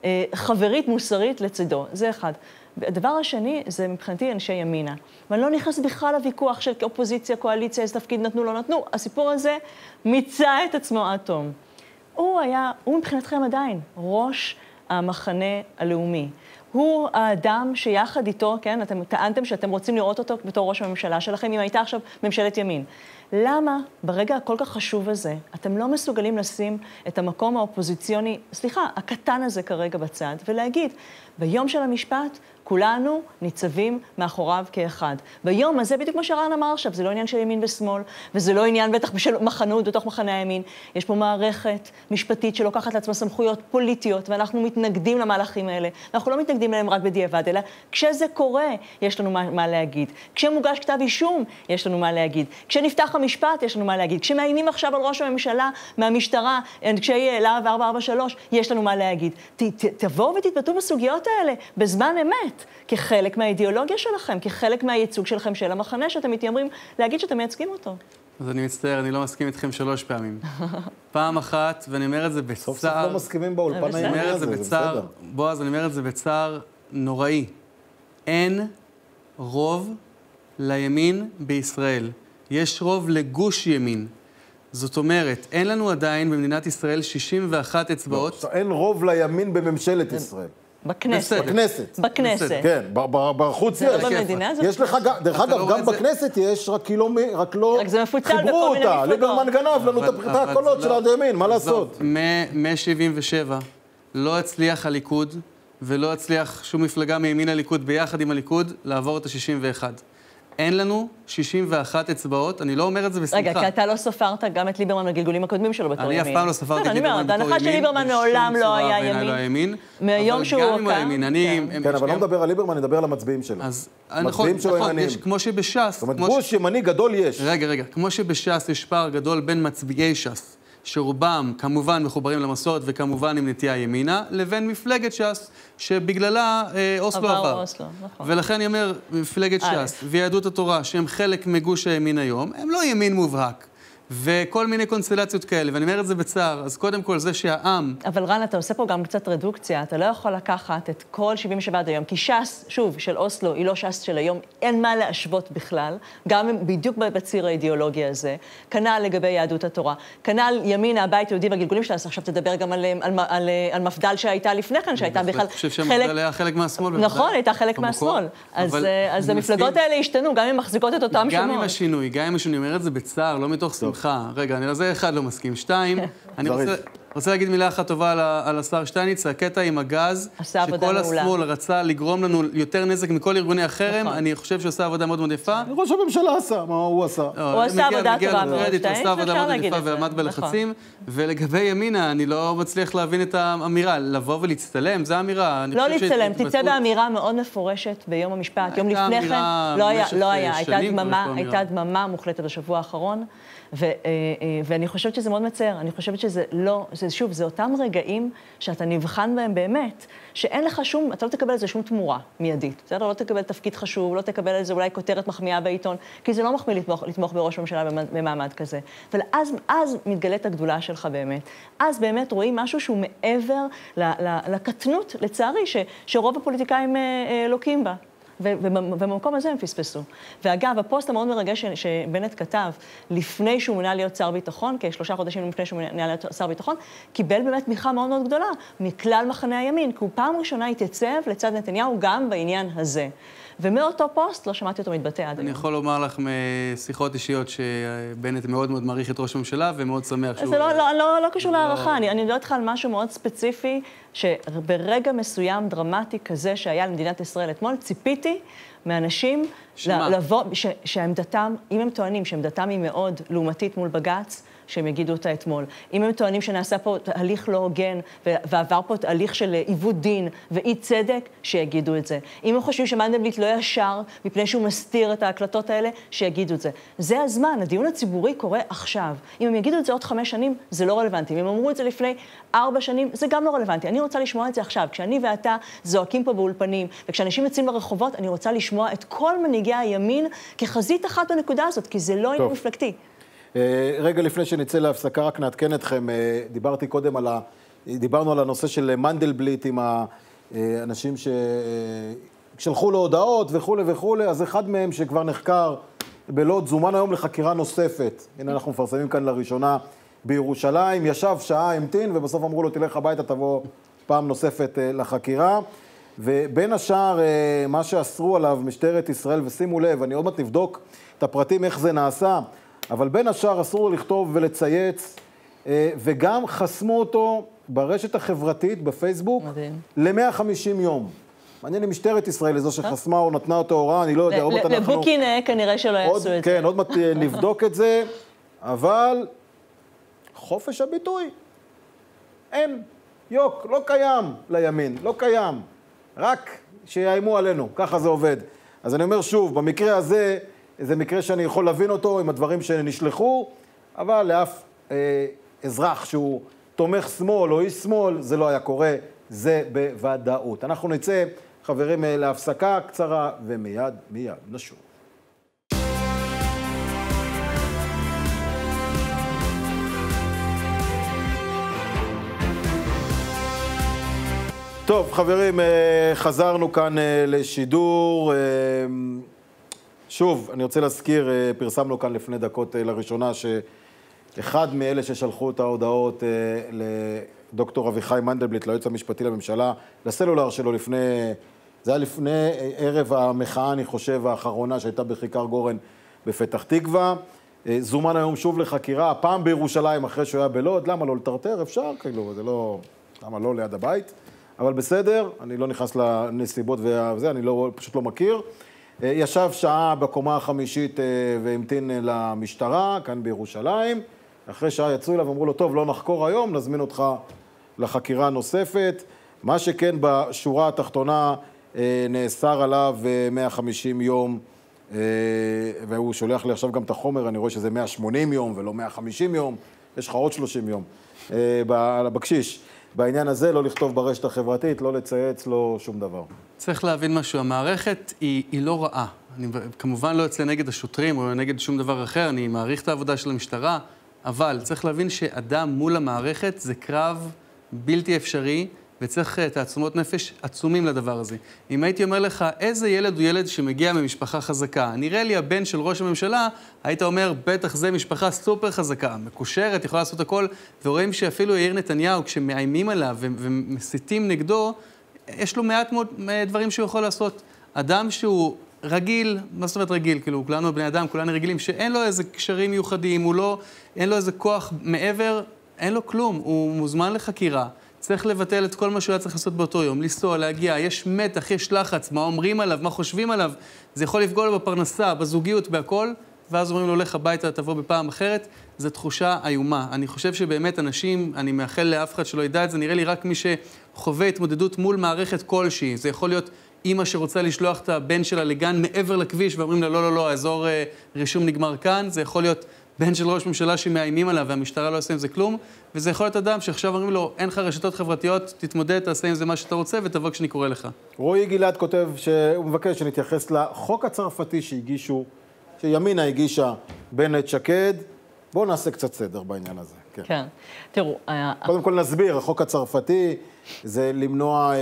[SPEAKER 2] חברית, מוסרית לצידו. זה אחד. הדבר השני זה מבחינתי אנשי ימינה. ואני לא נכנס בכלל לוויכוח של אופוזיציה, קואליציה, איזה תפקיד נתנו, לא נתנו. הסיפור הזה מיצה את עצמו עד תום. הוא היה, הוא מבחינתכם עדיין ראש המחנה הלאומי. הוא האדם שיחד איתו, כן, אתם טענתם שאתם רוצים לראות אותו בתור ראש הממשלה שלכם, אם הייתה עכשיו ממשלת ימין. למה ברגע הכל כך חשוב הזה, אתם לא מסוגלים לשים את המקום האופוזיציוני, סליחה, הקטן הזה כרגע בצד, ולהגיד, ביום של המשפט, כולנו ניצבים מאחוריו כאחד. ביום הזה, בדיוק כמו שרן אמר עכשיו, זה לא עניין של ימין ושמאל, וזה לא עניין בטח של מחנות בתוך מחנה הימין. יש פה מערכת משפטית שלוקחת לעצמה סמכויות פוליטיות, ואנחנו מתנגדים למהלכים האלה. אנחנו לא מתנגדים אליהם רק בדיעבד, אלא כשזה קורה, יש לנו מה, מה להגיד. כשמוגש כתב אישום, יש לנו מה להגיד. כשנפתח המשפט, יש לנו מה להגיד. כשמאיימים עכשיו על ראש הממשלה מהמשטרה, כשיהיה להב ארבע ארבע שלוש, יש לנו מה להגיד. ת, ת, תבואו ותתבטאו בסוגיות האלה, בזמן אמת. כחלק מהאידיאולוגיה שלכם, כחלק מהייצוג שלכם של המחנה, שאתם מתיימרים להגיד שאתם מייצגים אותו.
[SPEAKER 3] אז אני מצטער, אני לא מסכים איתכם שלוש פעמים. פעם אחת, ואני אומר את זה בצער...
[SPEAKER 1] סוף סוף לא מסכימים באולפן
[SPEAKER 3] אני אומר את זה בצער, בועז, אני אומר את זה בצער נוראי. אין רוב לימין בישראל. יש רוב לגוש ימין. זאת אומרת, אין לנו עדיין במדינת ישראל שישים ואחת אצבעות.
[SPEAKER 1] אין רוב לימין בממשלת ישראל.
[SPEAKER 2] בכנסת.
[SPEAKER 1] בכנסת.
[SPEAKER 2] בכנסת.
[SPEAKER 1] כן, בחוץ יש.
[SPEAKER 2] זה לא במדינה הזאת.
[SPEAKER 1] יש לך, דרך אגב, גם בכנסת יש, רק לא חיברו אותה. ליברמן גנב לנו את הקולות של הימין, מה לעשות?
[SPEAKER 3] מ-שבעים ושבע לא הצליח הליכוד, ולא הצליח שום מפלגה מימין הליכוד ביחד עם הליכוד, לעבור את ה-שישים ואחת. אין לנו שישים ואחת אצבעות, אני לא אומר את זה בשמחה.
[SPEAKER 2] רגע, כי אתה לא ספרת גם את ליברמן בגלגולים הקודמים שלו בתור ימין.
[SPEAKER 3] אני אף פעם לא ספרתי את ליברמן בתור ימין.
[SPEAKER 2] בהנחה שליברמן מעולם לא היה ימין. מהיום שהוא הוקם.
[SPEAKER 1] כן, אבל לא מדבר על ליברמן, נדבר על המצביעים שלו. מצביעים שלו ימניים.
[SPEAKER 3] כמו שבש"ס...
[SPEAKER 1] זאת אומרת, גוש ימני גדול יש.
[SPEAKER 3] רגע, רגע. כמו שבש"ס יש פער גדול בין מצביעי ש"ס, שרובם כמובן מחוברים למסורת וכמובן עם נטייה ימינה, לבין מפלגת ש"ס, שבגללה אה, אוסלו עבר. עבר.
[SPEAKER 2] אוסלו, נכון.
[SPEAKER 3] ולכן אני אומר, מפלגת ש"ס ויהדות התורה, שהם חלק מגוש הימין היום, הם לא ימין מובהק. וכל מיני קונסטלציות כאלה, ואני אומר את זה בצער, אז קודם כל זה שהעם...
[SPEAKER 2] אבל רן, אתה עושה פה גם קצת רדוקציה, אתה לא יכול לקחת את כל שבעים ושבע עד היום, כי ש"ס, שוב, של אוסלו, היא לא ש"ס של היום, אין מה להשוות בכלל, גם בדיוק בציר האידיאולוגי הזה, כנ"ל לגבי יהדות התורה, כנ"ל ימינה, הבית היהודי והגלגולים שלה, עכשיו תדבר גם על, על, על, על מפד"ל שהייתה לפני כן, שהייתה בכלל...
[SPEAKER 3] אני חושב שהמפד"ל היה חלק מהשמאל.
[SPEAKER 2] נכון, הייתה חלק מהשמאל. אז, אז המפלגות האלה השתנו, גם אם מחזיקות את אותם שמות.
[SPEAKER 3] גם עם השינוי, גם עם השינוי, אני אומר את זה בצער, לא מתוך שמחה. רגע, אני לזה אחד לא מסכים. שתיים, אני רוצה, רוצה להגיד מילה אחת טובה על, על השר שטייניץ, הקטע עם הגז, שכל השמאל רצה לגרום לנו יותר נזק מכל ארגוני החרם, נכון. אני חושב שהוא עושה עבודה מאוד מאוד יפה.
[SPEAKER 1] ראש הממשלה עשה, מה הוא עשה?
[SPEAKER 2] הוא עשה עבודה טובה מאוד,
[SPEAKER 3] הוא עשה עבודה מאוד יפה ועמד בלחצים, ולגבי ימינה, אני לא מצליח להבין את האמירה, לבוא ולהצטלם, זו האמירה.
[SPEAKER 2] לא להצטלם, תצא באמירה מאוד מפורשת ביום המשפט, יום לפני כן, לא היה, לא היה, הייתה דממה מוחלטת בשבוע האחרון, ו, ואני חושבת שזה מאוד מצער, אני חושבת שזה לא, זה, שוב, זה אותם רגעים שאתה נבחן בהם באמת, שאין לך שום, אתה לא תקבל על זה שום תמורה מיידית, בסדר? לא תקבל תפקיד חשוב, לא תקבל על זה אולי כותרת מחמיאה בעיתון, כי זה לא מחמיא לתמוך, לתמוך בראש הממשלה במעמד כזה. ואז אז מתגלית הגדולה שלך באמת. אז באמת רואים משהו שהוא מעבר ל, ל, לקטנות, לצערי, ש, שרוב הפוליטיקאים אה, אה, לוקים בה. ובמקום הזה הם פספסו. ואגב, הפוסט המאוד מרגש שבנט כתב לפני שהוא מונה להיות שר ביטחון, כשלושה חודשים לפני שהוא מונה להיות שר ביטחון, קיבל באמת תמיכה מאוד מאוד גדולה מכלל מחנה הימין, כי הוא פעם ראשונה התייצב לצד נתניהו גם בעניין הזה. ומאותו פוסט לא שמעתי אותו מתבטא עד היום.
[SPEAKER 3] אני יכול לומר לך משיחות אישיות שבנט מאוד מאוד מעריך את ראש הממשלה ומאוד שמח שהוא...
[SPEAKER 2] זה לא, לא, לא, לא קשור להערכה. אני, אני מדברת איתך על משהו מאוד ספציפי, שברגע מסוים דרמטי כזה שהיה למדינת ישראל אתמול, ציפיתי מאנשים לבוא, ש, שעמדתם, אם הם טוענים שעמדתם היא מאוד לעומתית מול בג"ץ, שהם יגידו אותה אתמול. אם הם טוענים שנעשה פה תהליך לא הוגן, ועבר פה תהליך של עיוות דין ואי צדק, שיגידו את זה. אם הם חושבים שמנדלבליט לא ישר, מפני שהוא מסתיר את ההקלטות האלה, שיגידו את זה. זה הזמן, הדיון הציבורי קורה עכשיו. אם הם יגידו את זה עוד חמש שנים, זה לא רלוונטי. אם הם אמרו את זה לפני ארבע שנים, זה גם לא רלוונטי. אני רוצה לשמוע את זה עכשיו. כשאני ואתה זועקים פה באולפנים, וכשאנשים יוצאים לרחובות, אני רוצה לשמוע את כל מנהיגי הימין כחזית אחת בנקודה הזאת, כי זה לא עניין מפלגתי.
[SPEAKER 1] רגע לפני שנצא להפסקה, רק נעדכן אתכם, דיברתי קודם על ה... דיברנו על הנושא של מנדלבליט עם האנשים ששלחו לו הודעות וכו' וכו', אז אחד מהם שכבר נחקר בלוד, זומן היום לחקירה נוספת. הנה אנחנו מפרסמים כאן לראשונה בירושלים, ישב שעה, המתין, ובסוף אמרו לו, תלך הביתה, תבוא פעם נוספת לחקירה. ובין השאר, מה שאסרו עליו משטרת ישראל, ושימו לב, אני עוד מעט נבדוק את הפרטים איך זה נעשה, אבל בין השאר אסור לו לכתוב ולצייץ, וגם חסמו אותו ברשת החברתית, בפייסבוק, ל-מאה וחמישים יום. מעניין אם משטרת ישראל, זו שחסמה או נתנה אותו הוראה, אני לא יודע, עוד מעט אנחנו...
[SPEAKER 2] לבוקין כנראה שלא יעשו את זה.
[SPEAKER 1] כן, עוד מעט נבדוק את זה, אבל חופש הביטוי, אין, יוק, לא קיים לימין, לא קיים, רק שיאיימו עלינו, ככה זה עובד. אז אני אומר שוב, במקרה הזה, זה מקרה שאני יכול להבין אותו עם הדברים שנשלחו, אבל לאף אה, אזרח שהוא תומך שמאל או איש שמאל, זה לא היה קורה, זה בוודאות. אנחנו נצא, חברים, להפסקה קצרה, ומיד, מיד נשוב. טוב, חברים, חזרנו כאן לשידור. שוב, אני רוצה להזכיר, פרסמנו כאן לפני דקות לראשונה, שאחד מאלה ששלחו את ההודעות לדוקטור אביחי מנדלבליט, ליועץ המשפטי לממשלה, לסלולר שלו לפני, זה היה לפני ערב המחאה, אני חושב, האחרונה שהייתה בכיכר גורן בפתח תקווה. זומן היום שוב לחקירה, הפעם בירושלים אחרי שהוא היה בלוד. למה לא לטרטר? אפשר, כאילו, זה לא, למה לא ליד הבית? אבל בסדר, אני לא נכנס לנסיבות וזה, אני לא, פשוט לא מכיר. ישב שעה בקומה החמישית והמתין למשטרה, כאן בירושלים. אחרי שעה יצאו אליו ואמרו לו, טוב, לא נחקור היום, נזמין אותך לחקירה נוספת. מה שכן, בשורה התחתונה נאסר עליו מאה וחמישים יום, והוא שולח לי עכשיו גם את החומר, אני רואה שזה מאה ושמונים יום ולא מאה וחמישים יום, יש לך עוד שלושים יום בקשיש. בעניין הזה לא לכתוב ברשת החברתית, לא לצייץ, לא שום דבר.
[SPEAKER 3] צריך להבין משהו, המערכת היא, היא לא רעה. אני כמובן לא יוצא נגד השוטרים או נגד שום דבר אחר, אני מעריך את העבודה של המשטרה, אבל צריך להבין שאדם מול המערכת זה קרב בלתי אפשרי, וצריך תעצומות נפש עצומים לדבר הזה. אם הייתי אומר לך, איזה ילד הוא ילד שמגיע ממשפחה חזקה? נראה לי הבן של ראש הממשלה, היית אומר, בטח זה משפחה סופר חזקה, מקושרת, יכולה לעשות הכל, ורואים שאפילו יאיר נתניהו, כשמאיימים עליו ומסיתים נגדו, יש לו מעט מאוד דברים שהוא יכול לעשות. אדם שהוא רגיל, מה זאת אומרת רגיל? כאילו, כולנו בני אדם, כולנו רגילים, שאין לו איזה קשרים מיוחדים, הוא לא, אין לו איזה כוח מעבר, אין לו כלום, הוא מוזמן לחקירה. צריך לבטל את כל מה שהוא היה צריך לעשות באותו יום, לנסוע, להגיע, יש מתח, יש לחץ, מה אומרים עליו, מה חושבים עליו, זה יכול לפגוע לו בפרנסה, בזוגיות, בהכל, ואז אומרים לו, לך הביתה, תבוא בפעם אחרת, זו תחושה איומה. אני חושב שבאמת אנשים, אני מאחל לאף אחד שלא ידע את זה, נראה לי רק מי שחווה התמודדות מול מערכת כלשהי, זה יכול להיות אמא שרוצה לשלוח את הבן שלה לגן מעבר לכביש, ואומרים לה, לא, לא, לא, האזור אה, רישום נגמר כאן, זה יכול להיות בן של ראש ממשלה שמאיימים עליו והמשטרה לא עושה עם זה כלום, וזה יכול להיות אדם שעכשיו אומרים לו, אין לך רשתות חברתיות, תתמודד, תעשה עם זה מה שאתה רוצה ותבוא כשאני קורא לך.
[SPEAKER 1] רועי גלעד כותב שהוא מבקש שנתייחס לחוק הצרפתי שהגישו, שימינה הגישה בנט שקד. בואו נעשה קצת סדר בעניין הזה. כן.
[SPEAKER 2] כן. תראו...
[SPEAKER 1] קודם כל נסביר, החוק הצרפתי זה למנוע...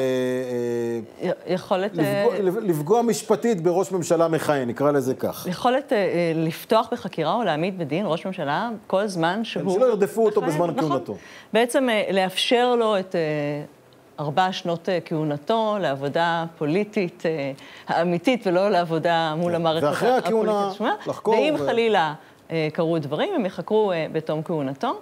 [SPEAKER 2] יכולת...
[SPEAKER 1] לפגוע משפטית בראש ממשלה מכהן, נקרא לזה כך.
[SPEAKER 2] יכולת לפתוח בחקירה או להעמיד בדין ראש ממשלה כל זמן שהוא...
[SPEAKER 1] שלא ירדפו אותו בזמן כהונתו.
[SPEAKER 2] בעצם לאפשר לו את ארבע שנות כהונתו לעבודה פוליטית האמיתית, ולא לעבודה מול המערכת הפוליטית.
[SPEAKER 1] ואחרי הכהונה לחקור...
[SPEAKER 2] ואם חלילה קרו דברים, הם יחקרו בתום כהונתו.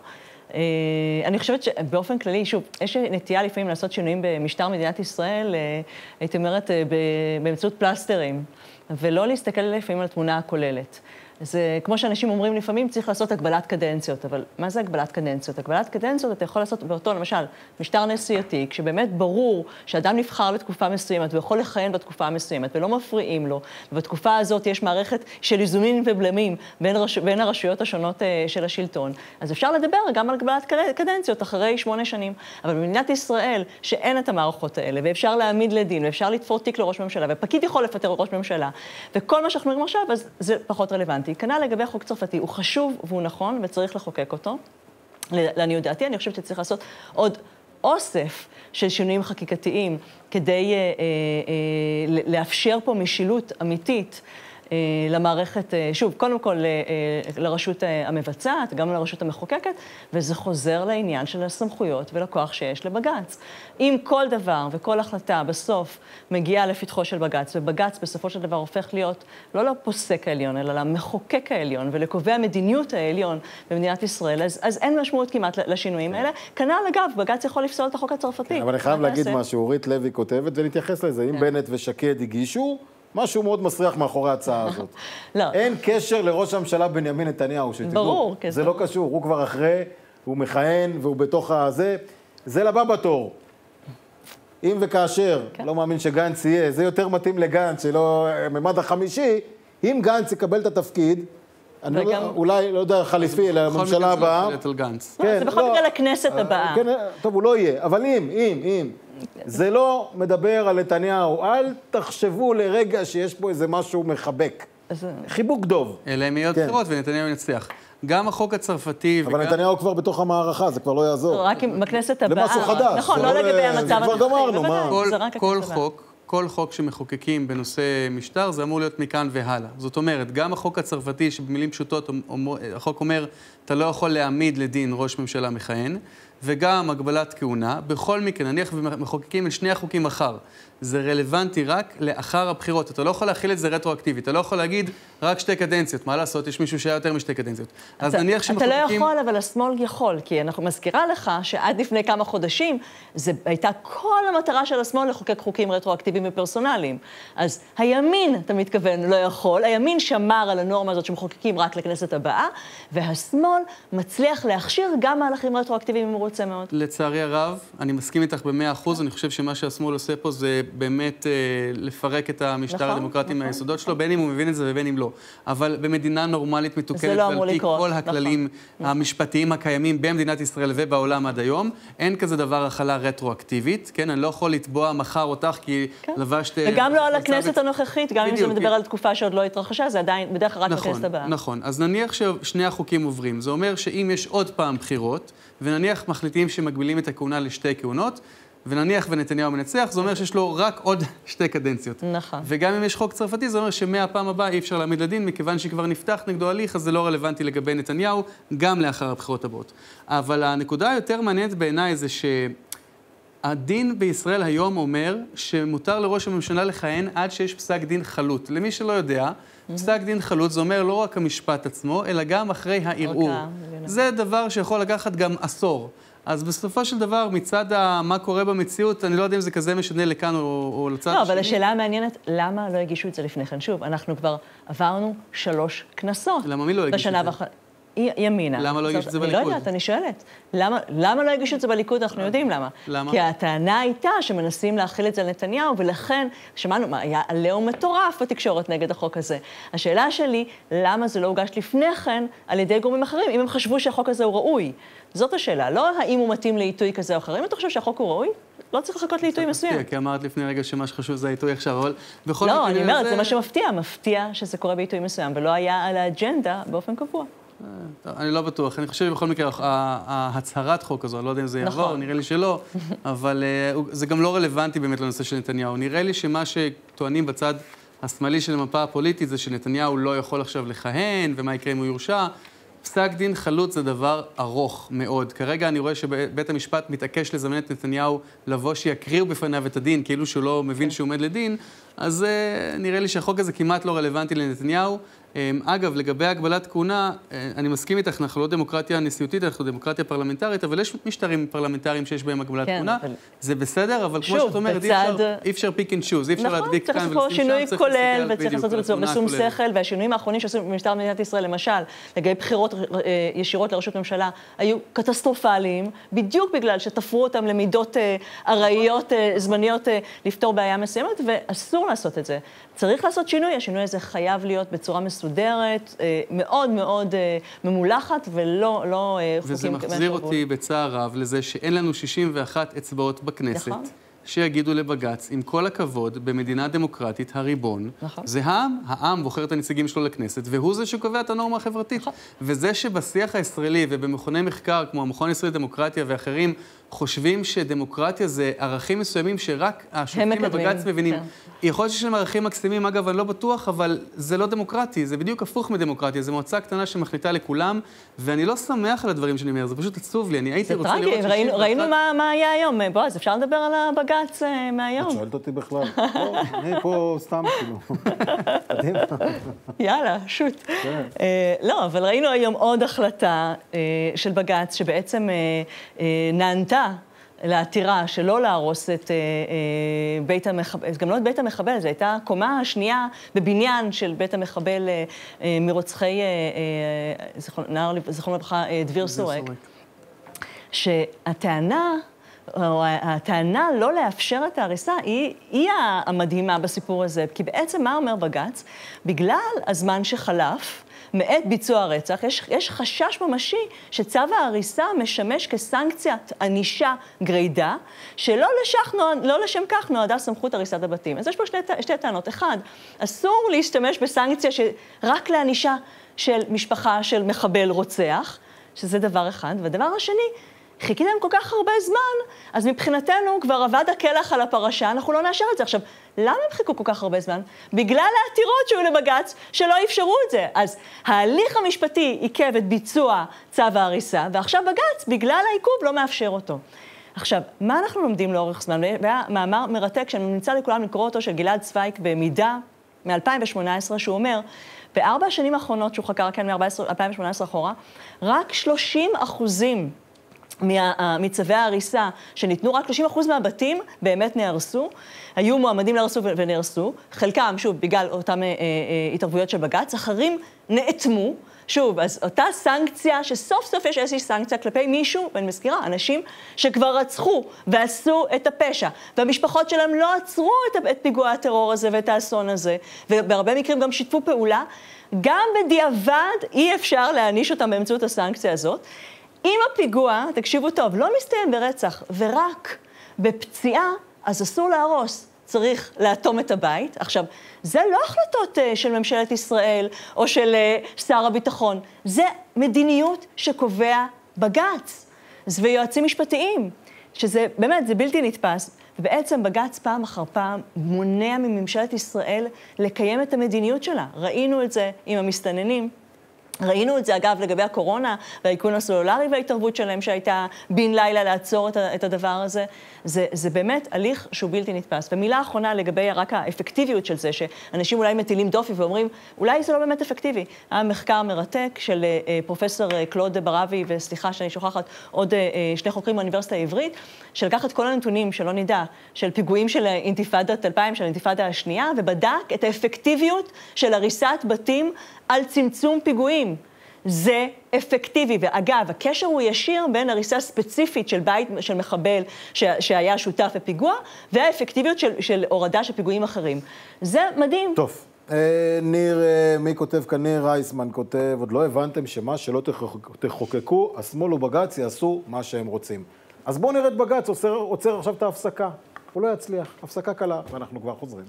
[SPEAKER 2] אני חושבת שבאופן כללי, שוב, יש נטייה לפעמים לעשות שינויים במשטר מדינת ישראל, הייתי אומרת, באמצעות פלסטרים, ולא להסתכל לפעמים על התמונה הכוללת. זה, כמו שאנשים אומרים לפעמים, צריך לעשות הגבלת קדנציות, אבל מה זה הגבלת קדנציות? הגבלת קדנציות אתה יכול לעשות באותו, למשל, משטר נשיאותי, כשבאמת ברור שאדם נבחר לתקופה מסוימת ויכול לכהן בתקופה המסוימת ולא מפריעים לו, ובתקופה הזאת יש מערכת של איזונים ובלמים בין, רש... בין הרשויות השונות של השלטון, אז אפשר לדבר גם על הגבלת קדנציות אחרי שמונה שנים. אבל במדינת ישראל, שאין את המערכות האלה, ואפשר להעמיד לדין, ואפשר לתפור תיק לראש ממשלה, ופקיד יכול לפטר ראש ממשלה, וכל מה שאנחנו אומרים עכשיו, אז זה פחות רלוונטי. כנ"ל לגבי חוק צרפתי, הוא חשוב והוא נכון וצריך לחוקק אותו. לעניות דעתי, אני חושבת שצריך לעשות עוד אוסף של שינויים חקיקתיים כדי אה, אה, אה, לאפשר פה משילות אמיתית אה, למערכת, אה, שוב, קודם כל אה, לרשות המבצעת, גם לרשות המחוקקת, וזה חוזר לעניין של הסמכויות ולכוח שיש לבג"ץ. אם כל דבר וכל החלטה בסוף מגיעה לפתחו של בג"ץ, ובג"ץ בסופו של דבר הופך להיות לא לפוסק העליון, אלא למחוקק העליון ולקובע מדיניות העליון במדינת ישראל, אז, אז אין משמעות כמעט לשינויים האלה. כנ"ל אגב, בג"ץ יכול לפסול את החוק הצרפתי.
[SPEAKER 1] כן, אבל אני חייב להגיד משהו, אורית לוי כותבת ונתייחס לזה. אם בנט ושקד הגישו, משהו מאוד מסריח מאחורי ההצעה הזאת.
[SPEAKER 2] לא.
[SPEAKER 1] אין קשר לראש הממשלה בנימין נתניהו, שתדעו.
[SPEAKER 2] ברור.
[SPEAKER 1] זה לא קשור, הוא כבר אחרי, הוא מכהן והוא בתוך הזה. זה לבא בתור. אם וכאשר, כן. לא מאמין שגנץ יהיה, זה יותר מתאים לגנץ, שלא ממד החמישי, אם גנץ יקבל את התפקיד, אני וגם... לא, אולי, לא יודע, חליפי, לממשלה הבאה.
[SPEAKER 3] בכל מקרה זה
[SPEAKER 2] כן, זה בכל מקרה לכנסת הבאה.
[SPEAKER 1] כן, טוב, הוא לא יהיה, אבל אם, אם, אם. זה לא מדבר על נתניהו, אל תחשבו לרגע שיש פה איזה משהו מחבק. חיבוק דוב.
[SPEAKER 3] אלה הם יהיו בחירות ונתניהו ינצח. גם החוק הצרפתי
[SPEAKER 1] אבל נתניהו כבר בתוך המערכה, זה כבר לא יעזור.
[SPEAKER 2] רק בכנסת הבאה.
[SPEAKER 1] למשהו חדש.
[SPEAKER 2] נכון, לא לגבי המצב הנוכחי.
[SPEAKER 1] זה כבר גמרנו, מה?
[SPEAKER 3] כל חוק, כל חוק שמחוקקים בנושא משטר, זה אמור להיות מכאן והלאה. זאת אומרת, גם החוק הצרפתי, שבמילים פשוטות, החוק אומר, אתה לא יכול להעמיד לדין ראש ממשלה מכהן, וגם הגבלת כהונה, בכל מקרה, נניח ומחוקקים את שני החוקים מחר. זה רלוונטי רק לאחר הבחירות. אתה לא יכול להכיל את זה רטרואקטיבית. אתה לא יכול להגיד רק שתי קדנציות. מה לעשות? יש מישהו שהיה יותר משתי קדנציות. אז נניח שמחוקקים...
[SPEAKER 2] אתה לא יכול, אבל השמאל יכול. כי אנחנו מזכירה לך שעד לפני כמה חודשים, זה הייתה כל המטרה של השמאל לחוקק חוקים רטרואקטיביים ופרסונליים. אז הימין, אתה מתכוון, לא יכול. הימין שמר על הנורמה הזאת שמחוקקים רק לכנסת הבאה, והשמאל מצליח להכשיר גם מהלכים רטרואקטיביים אם הוא רוצה מאוד.
[SPEAKER 3] לצערי הרב, אני מסכים איתך במאה אחוז. אני חושב שמה שהשמאל עושה פה זה באמת אה, לפרק את המשטר נכון, הדמוקרטי נכון, מהיסודות נכון. שלו, בין אם הוא מבין את זה ובין אם לא. אבל במדינה נורמלית מתוקנת,
[SPEAKER 2] לא
[SPEAKER 3] ועל פי כל הכללים נכון. המשפטיים הקיימים במדינת ישראל ובעולם עד היום, אין כזה דבר החלה רטרואקטיבית, כן? אני לא יכול לתבוע מחר אותך כי כן. לבשת...
[SPEAKER 2] וגם לא על הכנסת הנוכחית, גם בדיוק, אם זה מדבר על תקופה שעוד לא התרחשה, זה עדיין בדרך כלל רק
[SPEAKER 3] נכון,
[SPEAKER 2] בכנסת הבאה.
[SPEAKER 3] נכון, אז נניח ששני החוקים עוברים. זה אומר שאם יש עוד פעם בחירות, ונניח מחליטים שמגבילים את הכהונה לשתי כהונות, ונניח ונתניהו מנצח, זה אומר שיש לו רק עוד שתי קדנציות.
[SPEAKER 2] נכון.
[SPEAKER 3] וגם אם יש חוק צרפתי, זה אומר שמהפעם הבאה אי אפשר להעמיד לדין, מכיוון שכבר נפתח נגדו הליך, אז זה לא רלוונטי לגבי נתניהו, גם לאחר הבחירות הבאות. אבל הנקודה היותר מעניינת בעיניי זה שהדין בישראל היום אומר שמותר לראש הממשלה לכהן עד שיש פסק דין חלוט. למי שלא יודע, פסק דין חלוט זה אומר לא רק המשפט עצמו, אלא גם אחרי הערעור. זה דבר שיכול לקחת גם עשור. אז בסופו של דבר, מצד מה קורה במציאות, אני לא יודע אם זה כזה משנה לכאן או, או לצד
[SPEAKER 2] לא,
[SPEAKER 3] השני.
[SPEAKER 2] אבל השאלה המעניינת, למה לא הגישו את זה לפני כן? שוב, אנחנו כבר עברנו שלוש כנסות.
[SPEAKER 3] למה מי לא הגיש את זה?
[SPEAKER 2] וח... ימינה.
[SPEAKER 3] למה לא הגיש את זה בליכוד?
[SPEAKER 2] אני לא יודעת, אני שואלת. למה, למה לא הגישו את זה בליכוד? אנחנו יודעים למה.
[SPEAKER 3] למה?
[SPEAKER 2] כי הטענה הייתה שמנסים להכיל את זה על נתניהו, ולכן, שמענו, מה, היה עליהום מטורף בתקשורת נגד החוק הזה. השאלה שלי, למה זה לא הוגש לפני כן על ידי גורמים אחרים, אם הם חשבו שהחוק הזה הוא ראוי? זאת השאלה, לא האם הוא מתאים לעיתוי כזה או אחר. אם אתה חושב שהחוק הוא ראוי, לא צריך לחכות לעיתוי מסוים.
[SPEAKER 3] כי אמרת לפני רגע שמה שחשוב זה העיתוי עכשיו, אבל
[SPEAKER 2] בכל לא, אני אומרת, זה מה שמפתיע, מפתיע שזה קורה בעיתוי מסוים, ולא היה על האג'נדה באופן קבוע.
[SPEAKER 3] אני לא בטוח. אני חושב שבכל מקרה, ההצהרת חוק הזו, אני לא יודע אם זה יעבור, נראה לי שלא, אבל זה גם לא רלוונטי באמת לנושא של נתניהו. נראה לי שמה שטוענים בצד השמאלי של המפה הפוליטית זה שנתניהו לא יכול עכשיו לכהן, ומה יקרה אם הוא יורשע. פסק דין חלוט זה דבר ארוך מאוד. כרגע אני רואה שבית המשפט מתעקש לזמן את נתניהו לבוא שיקריאו בפניו את הדין, כאילו שהוא לא מבין שהוא עומד לדין, אז נראה לי שהחוק הזה כמעט לא רלוונטי לנתניהו. אגב, לגבי הגבלת כהונה, אני מסכים איתך, אנחנו לא דמוקרטיה נשיאותית, אנחנו דמוקרטיה פרלמנטרית, אבל יש משטרים פרלמנטריים שיש בהם הגבלת כהונה, זה בסדר, אבל כמו שאת אומרת, אי אפשר pick and choose, אי אפשר להדביק כאן
[SPEAKER 2] ולשים שם, שינוי כולל, וצריך לעשות את זה בשום שכל, והשינויים האחרונים שעשו במשטר מדינת ישראל, למשל, לגבי בחירות ישירות לראשות ממשלה, היו קטסטרופליים, בדיוק בגלל שתפרו אותם למידות ארעיות, זמניות, לפתור בעיה מסוימת, ואסור לעשות את זה. צריך לעשות שינוי, השינוי הזה חייב להיות בצורה מסודרת, מאוד מאוד ממולחת, ולא לא חוקים...
[SPEAKER 3] וזה מחזיר אותי בצער רב לזה שאין לנו שישים ואחת אצבעות בכנסת, שיגידו לבג"ץ, עם כל הכבוד, במדינה דמוקרטית, הריבון, זה העם, העם בוחר את הנציגים שלו לכנסת, והוא זה שקובע את הנורמה החברתית. וזה שבשיח הישראלי ובמכוני מחקר, כמו המכון הישראלי לדמוקרטיה ואחרים, חושבים שדמוקרטיה זה ערכים מסוימים שרק השופטים בבג"ץ מבינים. יכול להיות שיש להם ערכים מקסימים, אגב, אני לא בטוח, אבל זה לא דמוקרטי, זה בדיוק הפוך מדמוקרטיה, זו מועצה קטנה שמחליטה לכולם, ואני לא שמח על הדברים שאני אומר, זה פשוט עצוב לי, אני הייתי רוצה לראות...
[SPEAKER 2] זה טרגי, ראינו מה היה היום, בועז, אפשר לדבר על הבג"ץ מהיום?
[SPEAKER 1] את שואלת אותי בכלל, אני פה סתם כאילו.
[SPEAKER 2] יאללה, שוט. לא, אבל ראינו היום עוד החלטה של בג"ץ, שבעצם נענתה לעתירה שלא להרוס את בית המחבל, גם לא את בית המחבל, זו הייתה הקומה השנייה בבניין של בית המחבל מרוצחי, זכרונו לברכה, דביר סורק. שהטענה, או הטענה לא לאפשר את ההריסה, היא, היא המדהימה בסיפור הזה, כי בעצם מה אומר בג"ץ? בגלל הזמן שחלף, מעת ביצוע הרצח, יש, יש חשש ממשי שצו ההריסה משמש כסנקציית ענישה גרידה, שלא לשך, לא לשם כך נועדה סמכות הריסת הבתים. אז יש פה שתי, שתי טענות. אחד, אסור להשתמש בסנקציה שרק לענישה של משפחה של מחבל רוצח, שזה דבר אחד. והדבר השני, חיכיתם כל כך הרבה זמן, אז מבחינתנו כבר עבד הכלח על הפרשה, אנחנו לא נאשר את זה. עכשיו, למה הם חיכו כל כך הרבה זמן? בגלל העתירות שהיו לבג"ץ שלא אפשרו את זה. אז ההליך המשפטי עיכב את ביצוע צו ההריסה, ועכשיו בג"ץ, בגלל העיכוב, לא מאפשר אותו. עכשיו, מה אנחנו לומדים לאורך זמן? והיה מאמר מרתק שאני נמצא לכולם לקרוא אותו של גלעד צווייק במידה מ-אלפיים שמונה עשרה, שהוא אומר, בארבע השנים האחרונות שהוא חקר כאן מ-אלפיים שמונה עשרה אחורה, רק שלושים אחוזים מצווי ההריסה שניתנו, רק שלושים אחוז מהבתים באמת נהרסו, היו מועמדים להרסו ונהרסו, חלקם, שוב, בגלל אותם אה, אה, התערבויות של בג"ץ, אחרים נאטמו, שוב, אז אותה סנקציה, שסוף סוף יש איזושהי סנקציה כלפי מישהו, ואני מזכירה, אנשים שכבר רצחו ועשו את הפשע, והמשפחות שלהם לא עצרו את, את פיגוע הטרור הזה ואת האסון הזה, ובהרבה מקרים גם שיתפו פעולה, גם בדיעבד אי אפשר להעניש אותם באמצעות הסנקציה הזאת. אם הפיגוע, תקשיבו טוב, לא מסתיים ברצח, ורק בפציעה, אז אסור להרוס, צריך לאטום את הבית. עכשיו, זה לא החלטות של ממשלת ישראל או של שר הביטחון, זה מדיניות שקובע בג"ץ, ויועצים משפטיים, שזה באמת, זה בלתי נתפס, ובעצם בג"ץ פעם אחר פעם מונע מממשלת ישראל לקיים את המדיניות שלה. ראינו את זה עם המסתננים, ראינו את זה, אגב, לגבי הקורונה והאיכון הסלולרי וההתערבות שלהם שהייתה בן לילה לעצור את הדבר הזה. זה, זה באמת הליך שהוא בלתי נתפס. ומילה אחרונה לגבי רק האפקטיביות של זה, שאנשים אולי מטילים דופי ואומרים, אולי זה לא באמת אפקטיבי. היה מחקר מרתק של פרופסור קלוד ברבי, וסליחה שאני שוכחת, עוד שני חוקרים באוניברסיטה העברית, שלקח את כל הנתונים, שלא נדע, של פיגועים של אינתיפאדת אלפיים, של האינתיפאדה השנייה, ובדק את האפקטיביות של הריסת בתים על צמצום פיגועים. זה אפקטיבי, ואגב, הקשר הוא ישיר בין הריסה ספציפית של בית של מחבל ש, שהיה שותף בפיגוע, והאפקטיביות של, של הורדה של פיגועים אחרים. זה מדהים.
[SPEAKER 1] טוב, ניר, מי כותב כאן? ניר רייסמן כותב, עוד לא הבנתם שמה שלא תחוקקו, השמאל ובג"ץ יעשו מה שהם רוצים. אז בואו נראה את בג"ץ, עוצר, עוצר עכשיו את ההפסקה. הוא לא יצליח, הפסקה קלה, ואנחנו כבר חוזרים.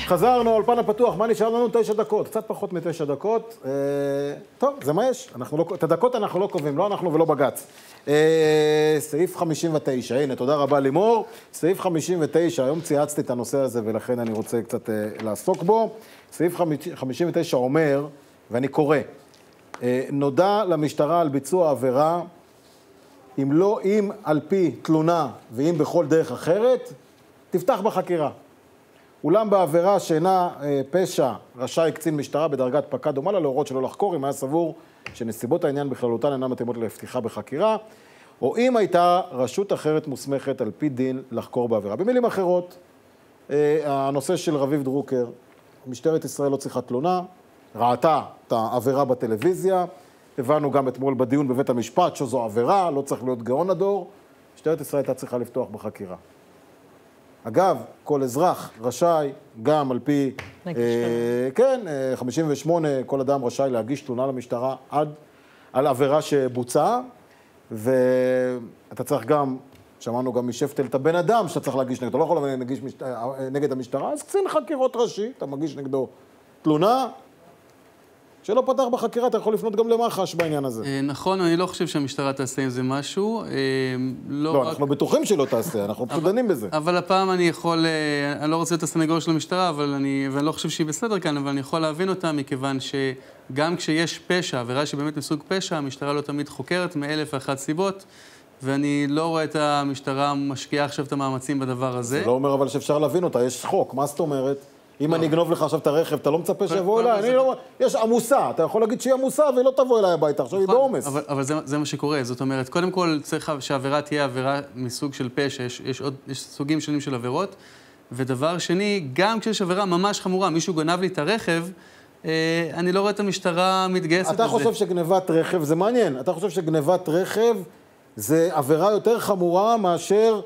[SPEAKER 1] חזרנו, האולפן הפתוח, מה נשאר לנו? תשע דקות, קצת פחות מתשע דקות. אה, טוב, זה מה יש. אנחנו לא, את הדקות אנחנו לא קובעים, לא אנחנו ולא בגץ. אה, סעיף חמישים ותשע, הנה, תודה רבה לימור. סעיף חמישים ותשע, היום צייצתי את הנושא הזה ולכן אני רוצה קצת אה, לעסוק בו. סעיף חמישים ותשע אומר, ואני קורא, אה, נודע למשטרה על ביצוע עבירה, אם לא, אם על פי תלונה ואם בכל דרך אחרת, תפתח בחקירה. אולם בעבירה שאינה אה, פשע, רשאי קצין משטרה בדרגת פקד ומעלה להורות שלא לחקור, אם היה סבור שנסיבות העניין בכללותן אינן מתאימות לפתיחה בחקירה, או אם הייתה רשות אחרת מוסמכת על פי דין לחקור בעבירה. במילים אחרות, אה, הנושא של רביב דרוקר, משטרת ישראל לא צריכה תלונה, ראתה את העבירה בטלוויזיה, הבנו גם אתמול בדיון בבית המשפט שזו עבירה, לא צריך להיות גאון הדור, משטרת ישראל הייתה צריכה לפתוח בחקירה. אגב, כל אזרח רשאי, גם על פי, אה, כן, אה, חמישים ושמונה, כל אדם רשאי להגיש תלונה למשטרה עד על עבירה שבוצעה, ואתה צריך גם, שמענו גם משפטל, את הבן אדם שאתה צריך להגיש נגדו, אתה לא יכול להגיש משט... נגד המשטרה, אז קצין חקירות ראשי, אתה מגיש נגדו תלונה, שלא פתח בחקירה, אתה יכול לפנות גם למח"ש בעניין הזה.
[SPEAKER 3] נכון, אני לא חושב שהמשטרה תעשה עם זה משהו.
[SPEAKER 1] לא, אנחנו בטוחים שלא תעשה, אנחנו פשוט דנים בזה.
[SPEAKER 3] אבל הפעם אני יכול, אני לא רוצה את הסנגור של המשטרה, אבל אני, ואני לא חושב שהיא בסדר כאן, אבל אני יכול להבין אותה, מכיוון שגם כשיש פשע, עבירה שבאמת מסוג פשע, המשטרה לא תמיד חוקרת מאלף ואחת סיבות, ואני לא רואה את המשטרה משקיעה עכשיו את המאמצים בדבר הזה.
[SPEAKER 1] זה לא אומר אבל שאפשר להבין אותה, יש חוק, מה זאת אומרת? אם אני אגנוב לך עכשיו את הרכב, אתה לא מצפה שיבוא אליי, אני לא... יש עמוסה, אתה יכול להגיד שהיא עמוסה והיא לא תבוא אליי הביתה, עכשיו היא בעומס.
[SPEAKER 3] אבל זה מה שקורה, זאת אומרת, קודם כל צריך שהעבירה תהיה עבירה מסוג של פשע, יש עוד, יש סוגים שונים של עבירות, ודבר שני, גם כשיש עבירה ממש חמורה, מישהו גנב לי את הרכב, אני לא רואה את המשטרה מתגייסת לזה.
[SPEAKER 1] אתה חושב שגנבת רכב, זה מעניין, אתה חושב שגנבת רכב זה עבירה יותר חמורה מאשר...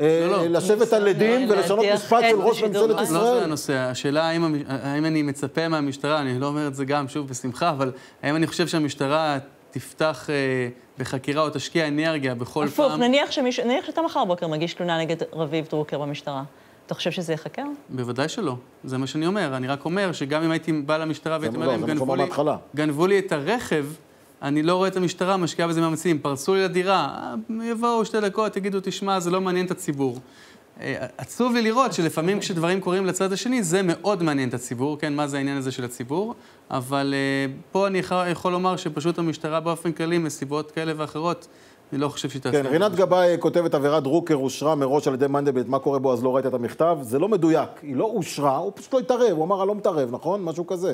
[SPEAKER 1] לשבת על עדים ולשנות משפט של ראש ממשלת ישראל.
[SPEAKER 3] לא זה הנושא. השאלה האם אני מצפה מהמשטרה, אני לא אומר את זה גם שוב בשמחה, אבל האם אני חושב שהמשטרה תפתח בחקירה או תשקיע אנרגיה בכל פעם...
[SPEAKER 2] הפוך, נניח שאתה מחר בוקר מגיש תלונה נגד רביב דרוקר במשטרה. אתה חושב שזה יחקר?
[SPEAKER 3] בוודאי שלא. זה מה שאני אומר. אני רק אומר שגם אם הייתי בא למשטרה והייתי אומר להם, גנבו לי את הרכב, אני לא רואה את המשטרה, משקיעה בזה מאמצים, פרצו לי לדירה, יבואו שתי דקות, תגידו, תשמע, זה לא מעניין את הציבור. עצוב לי לראות שלפעמים כשדברים קורים לצד השני, זה מאוד מעניין את הציבור, כן, מה זה העניין הזה של הציבור, אבל פה אני יכול לומר שפשוט המשטרה באופן כללי, מסיבות כאלה ואחרות, אני לא חושב שהיא תעשה.
[SPEAKER 1] כן, רינת גבאי כותבת, עבירת דרוקר אושרה מראש על ידי מנדלבליט, מה קורה בו, אז לא ראית את המכתב, זה לא מדויק, היא לא אושרה, הוא פשוט לא התערב, הוא אמר, אני לא מתערב, נכון? משהו כזה.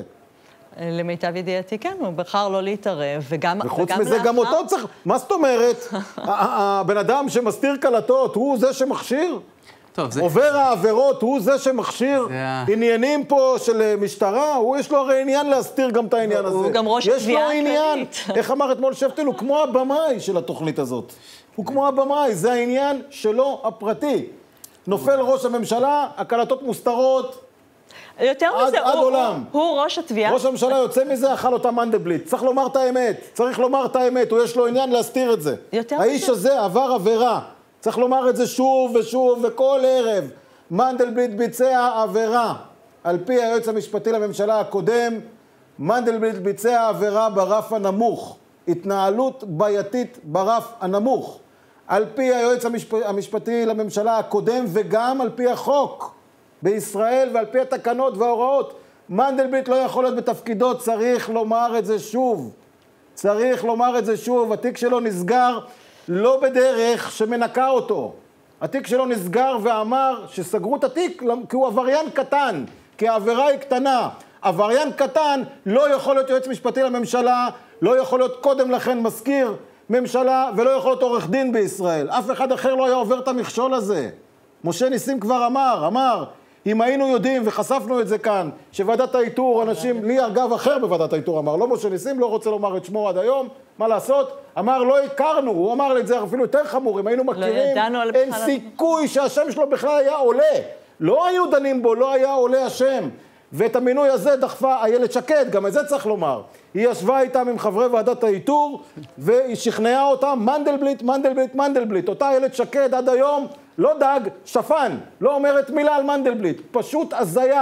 [SPEAKER 2] למיטב ידיעתי, כן, הוא בחר לא להתערב, וגם...
[SPEAKER 1] וחוץ מזה גם אותו צריך... מה זאת אומרת? הבן אדם שמסתיר קלטות, הוא זה שמכשיר?
[SPEAKER 3] טוב, זה...
[SPEAKER 1] עובר העבירות, הוא זה שמכשיר עניינים פה של משטרה, הוא יש לו הרי עניין להסתיר גם את העניין הזה.
[SPEAKER 2] הוא גם ראש התביעה הכללית.
[SPEAKER 1] איך אמר אתמול שפטל, הוא כמו הבמאי של התוכנית הזאת. הוא כמו הבמאי, זה העניין שלו הפרטי. נופל ראש הממשלה, הקלטות מוסתרות,
[SPEAKER 2] יותר מזה,
[SPEAKER 1] עד עולם.
[SPEAKER 2] הוא ראש התביעה.
[SPEAKER 1] ראש הממשלה יוצא מזה, אכל אותה מנדלבליט. צריך לומר את האמת, צריך לומר את האמת, הוא יש לו עניין להסתיר את זה. האיש הזה עבר עבירה. צריך לומר את זה שוב ושוב וכל ערב. מנדלבליט ביצע עבירה. על פי היועץ המשפטי לממשלה הקודם, מנדלבליט ביצע עבירה ברף הנמוך. התנהלות בעייתית ברף הנמוך. על פי היועץ המשפ... המשפטי לממשלה הקודם וגם על פי החוק. בישראל ועל פי התקנות וההוראות, מנדלבליט לא יכול להיות בתפקידו, צריך לומר את זה שוב. צריך לומר את זה שוב, התיק שלו נסגר לא בדרך שמנקה אותו. התיק שלו נסגר ואמר שסגרו את התיק כי הוא עבריין קטן, כי העבירה היא קטנה. עבריין קטן לא יכול להיות יועץ משפטי לממשלה, לא יכול להיות קודם לכן מזכיר ממשלה ולא יכול להיות עורך דין בישראל. אף אחד אחר לא היה עובר את המכשול הזה. משה ניסים כבר אמר, אמר, אם היינו יודעים, וחשפנו את זה כאן, שוועדת האיתור, אנשים, לי אגב אחר בוועדת האיתור אמר, לא משה ניסים, לא רוצה לומר את שמו עד היום, מה לעשות? אמר, לא הכרנו, הוא אמר את זה אפילו יותר חמור, אם היינו מכירים, אין סיכוי שהשם שלו בכלל היה עולה. לא היו דנים בו, לא היה עולה השם. ואת המינוי הזה דחפה איילת שקד, גם את זה צריך לומר. היא ישבה איתם עם חברי ועדת האיתור, והיא שכנעה אותם, מנדלבליט, מנדלבליט, מנדלבליט. אותה איילת שקד עד היום לא דאג, שפן, לא אומרת מילה על מנדלבליט. פשוט הזיה,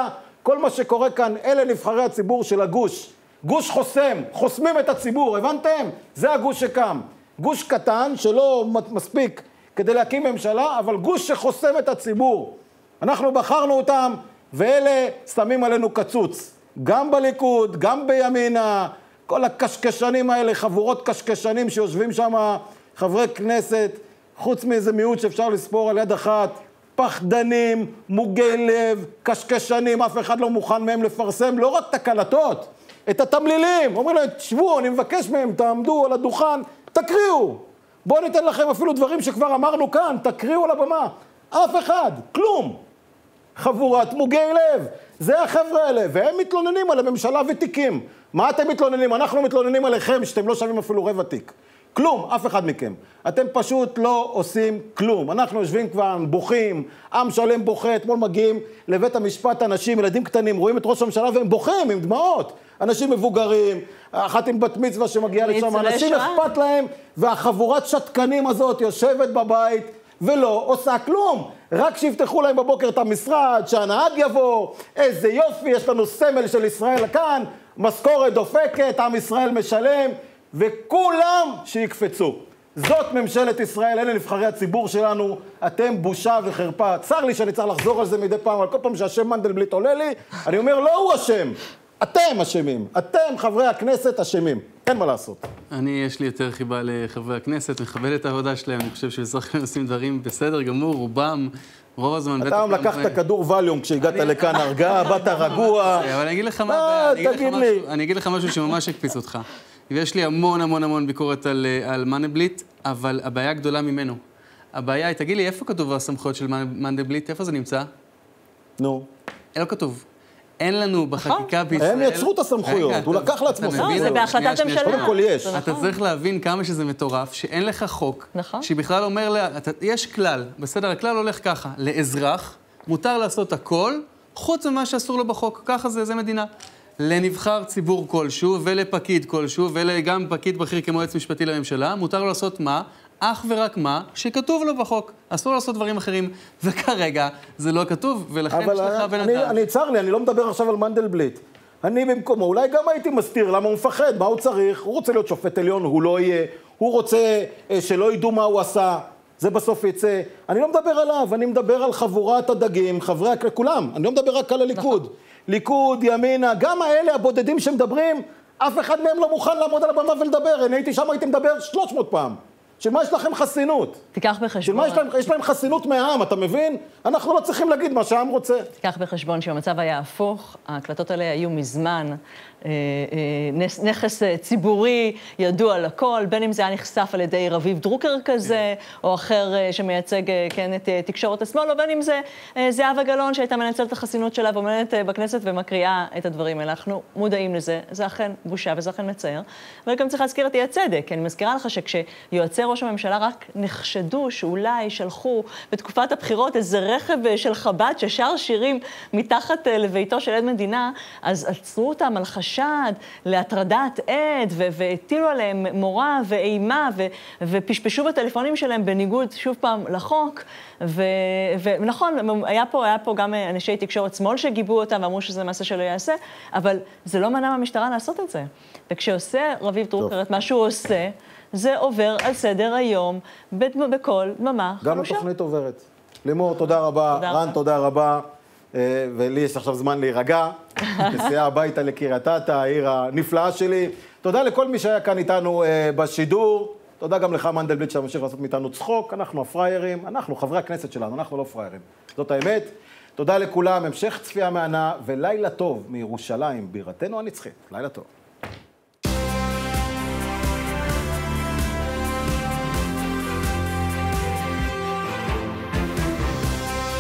[SPEAKER 1] כל מה שקורה כאן, אלה נבחרי הציבור של הגוש. גוש חוסם, חוסמים את הציבור, הבנתם? זה הגוש שקם. גוש קטן שלא מספיק כדי להקים ממשלה, אבל גוש שחוסם את הציבור. אנחנו בחרנו אותם, ואלה שמים עלינו קצוץ. גם בליכוד, גם בימינה, כל הקשקשנים האלה, חבורות קשקשנים שיושבים שם, חברי כנסת, חוץ מאיזה מיעוט שאפשר לספור על יד אחת, פחדנים, מוגי לב, קשקשנים, אף אחד לא מוכן מהם לפרסם, לא רק את הקלטות, את התמלילים. אומרים להם, תשבו, אני מבקש מהם, תעמדו על הדוכן, תקריאו. בואו ניתן לכם אפילו דברים שכבר אמרנו כאן, תקריאו על הבמה. אף אחד, כלום. חבורת מוגי לב, זה החבר'ה האלה, והם מתלוננים על הממשלה ותיקים. מה אתם מתלוננים? אנחנו מתלוננים עליכם שאתם לא שווים אפילו רבע תיק. כלום, אף אחד מכם. אתם פשוט לא עושים כלום. אנחנו יושבים כבר, בוכים, עם שלם בוכה, אתמול מגיעים לבית המשפט אנשים, ילדים קטנים, רואים את ראש הממשלה והם בוכים עם דמעות. אנשים מבוגרים, אחת עם בת מצווה שמגיעה לשם, אנשים אכפת להם, והחבורת שתקנים הזאת יושבת בבית ולא עושה כלום. רק שיפתחו להם בבוקר את המשרד, שהנהג יבוא, איזה יופי, יש לנו סמל של ישראל כאן, משכורת דופקת, עם ישראל משלם, וכולם שיקפצו. זאת ממשלת ישראל, אלה נבחרי הציבור שלנו, אתם בושה וחרפה. צר לי שאני צריך לחזור על זה מדי פעם, אבל כל פעם שהשם מנדלבליט עולה לי, אני אומר, לא הוא אשם, אתם אשמים, אתם חברי הכנסת אשמים, אין מה לעשות.
[SPEAKER 3] אני, יש לי יותר חיבה לחברי הכנסת, מכבד את העבודה שלהם, אני חושב שבסך הכל עושים דברים בסדר גמור, רובם, רוב הזמן...
[SPEAKER 1] אתה לקחת כדור ווליום כשהגעת לכאן הרגע, באת רגוע.
[SPEAKER 3] אבל אני אגיד לך מה, אני אגיד לך משהו שממש הקפיץ אותך. ויש לי המון המון המון ביקורת על, על מנדלבליט, אבל הבעיה הגדולה ממנו. הבעיה היא, תגיד לי, איפה כתוב הסמכויות של מנדלבליט? איפה זה נמצא?
[SPEAKER 1] נו.
[SPEAKER 3] לא כתוב. אין לנו בחקיקה בישראל...
[SPEAKER 1] הם יצרו את הסמכויות, הוא לקח לעצמו סמכויות.
[SPEAKER 2] זה בהחלטת הממשלה.
[SPEAKER 1] קודם כל יש.
[SPEAKER 3] אתה צריך להבין כמה שזה מטורף, שאין לך חוק, שבכלל אומר, יש כלל, בסדר, הכלל הולך ככה, לאזרח מותר לעשות הכל, חוץ ממה שאסור לו בחוק, ככה זה, זה מדינה. לנבחר ציבור כלשהו ולפקיד כלשהו, וגם פקיד בכיר כמו יועץ משפטי לממשלה, מותר לו לעשות מה? אך ורק מה שכתוב לו בחוק. אסור לעשות דברים אחרים, וכרגע זה לא כתוב, ולכן יש לך בן אדם.
[SPEAKER 1] אני צר לי, אני לא מדבר עכשיו על מנדלבליט. אני במקומו, אולי גם הייתי מסתיר למה הוא מפחד, מה הוא צריך, הוא רוצה להיות שופט עליון, הוא לא יהיה, הוא רוצה שלא ידעו מה הוא עשה, זה בסוף יצא. אני לא מדבר עליו, אני מדבר על חבורת הדגים, חברי, כולם, אני לא מדבר רק על הליכוד. ליכוד, ימינה, גם האלה הבודדים שמדברים, אף אחד מהם לא מוכן לעמוד על הבמה ולדבר. אני הייתי שם, הייתי מדבר שלוש מאות פעם. שמה יש לכם חסינות?
[SPEAKER 2] תיקח בחשבון.
[SPEAKER 1] שמה יש להם, יש להם חסינות מהעם, אתה מבין? אנחנו לא צריכים להגיד מה שהעם רוצה.
[SPEAKER 2] תיקח בחשבון שהמצב היה הפוך, ההקלטות האלה היו מזמן נכס ציבורי, ידוע לכל, בין אם זה היה נחשף על ידי רביב דרוקר כזה, או אחר שמייצג, כן, את תקשורת השמאל, או בין אם זה זהבה גלאון שהייתה מנצלת את החסינות שלה ועומדת בכנסת ומקריאה את הדברים האלה. אנחנו מודעים לזה, זה אכן בושה וזה אכן מצער. אבל גם צריך להזכיר את אי הצדק, כי אני מזכירה לך שכשיועצי ראש הממשלה רק נחשדו שאולי שלחו בתקופת הבחירות איזה רכב של חב"ד ששר שירים מתחת לביתו של עד מדינה, אז עצרו אותם על חשד להטרדת עד, והטילו עליהם מורא ואימה, ופשפשו בטלפונים שלהם בניגוד, שוב פעם, לחוק. ונכון, היה פה, היה פה גם אנשי תקשורת שמאל שגיבו אותם ואמרו שזה מעשה שלא יעשה, אבל זה לא מנע מהמשטרה לעשות את זה. וכשעושה רביב דרוקר את מה שהוא עושה, זה עובר על סדר היום בכל דממה חלושה.
[SPEAKER 1] גם התוכנית עוברת. לימור, תודה רבה. רן, תודה רבה. ולי יש עכשיו זמן להירגע. נסיעה הביתה לקריית אתא, העיר הנפלאה שלי. תודה לכל מי שהיה כאן איתנו בשידור. תודה גם לך, מנדלבליט, שממשיך לעשות מאיתנו צחוק. אנחנו הפריירים, אנחנו חברי הכנסת שלנו, אנחנו לא פריירים. זאת האמת. תודה לכולם, המשך צפייה מהנה ולילה טוב מירושלים, בירתנו הנצחית. לילה טוב.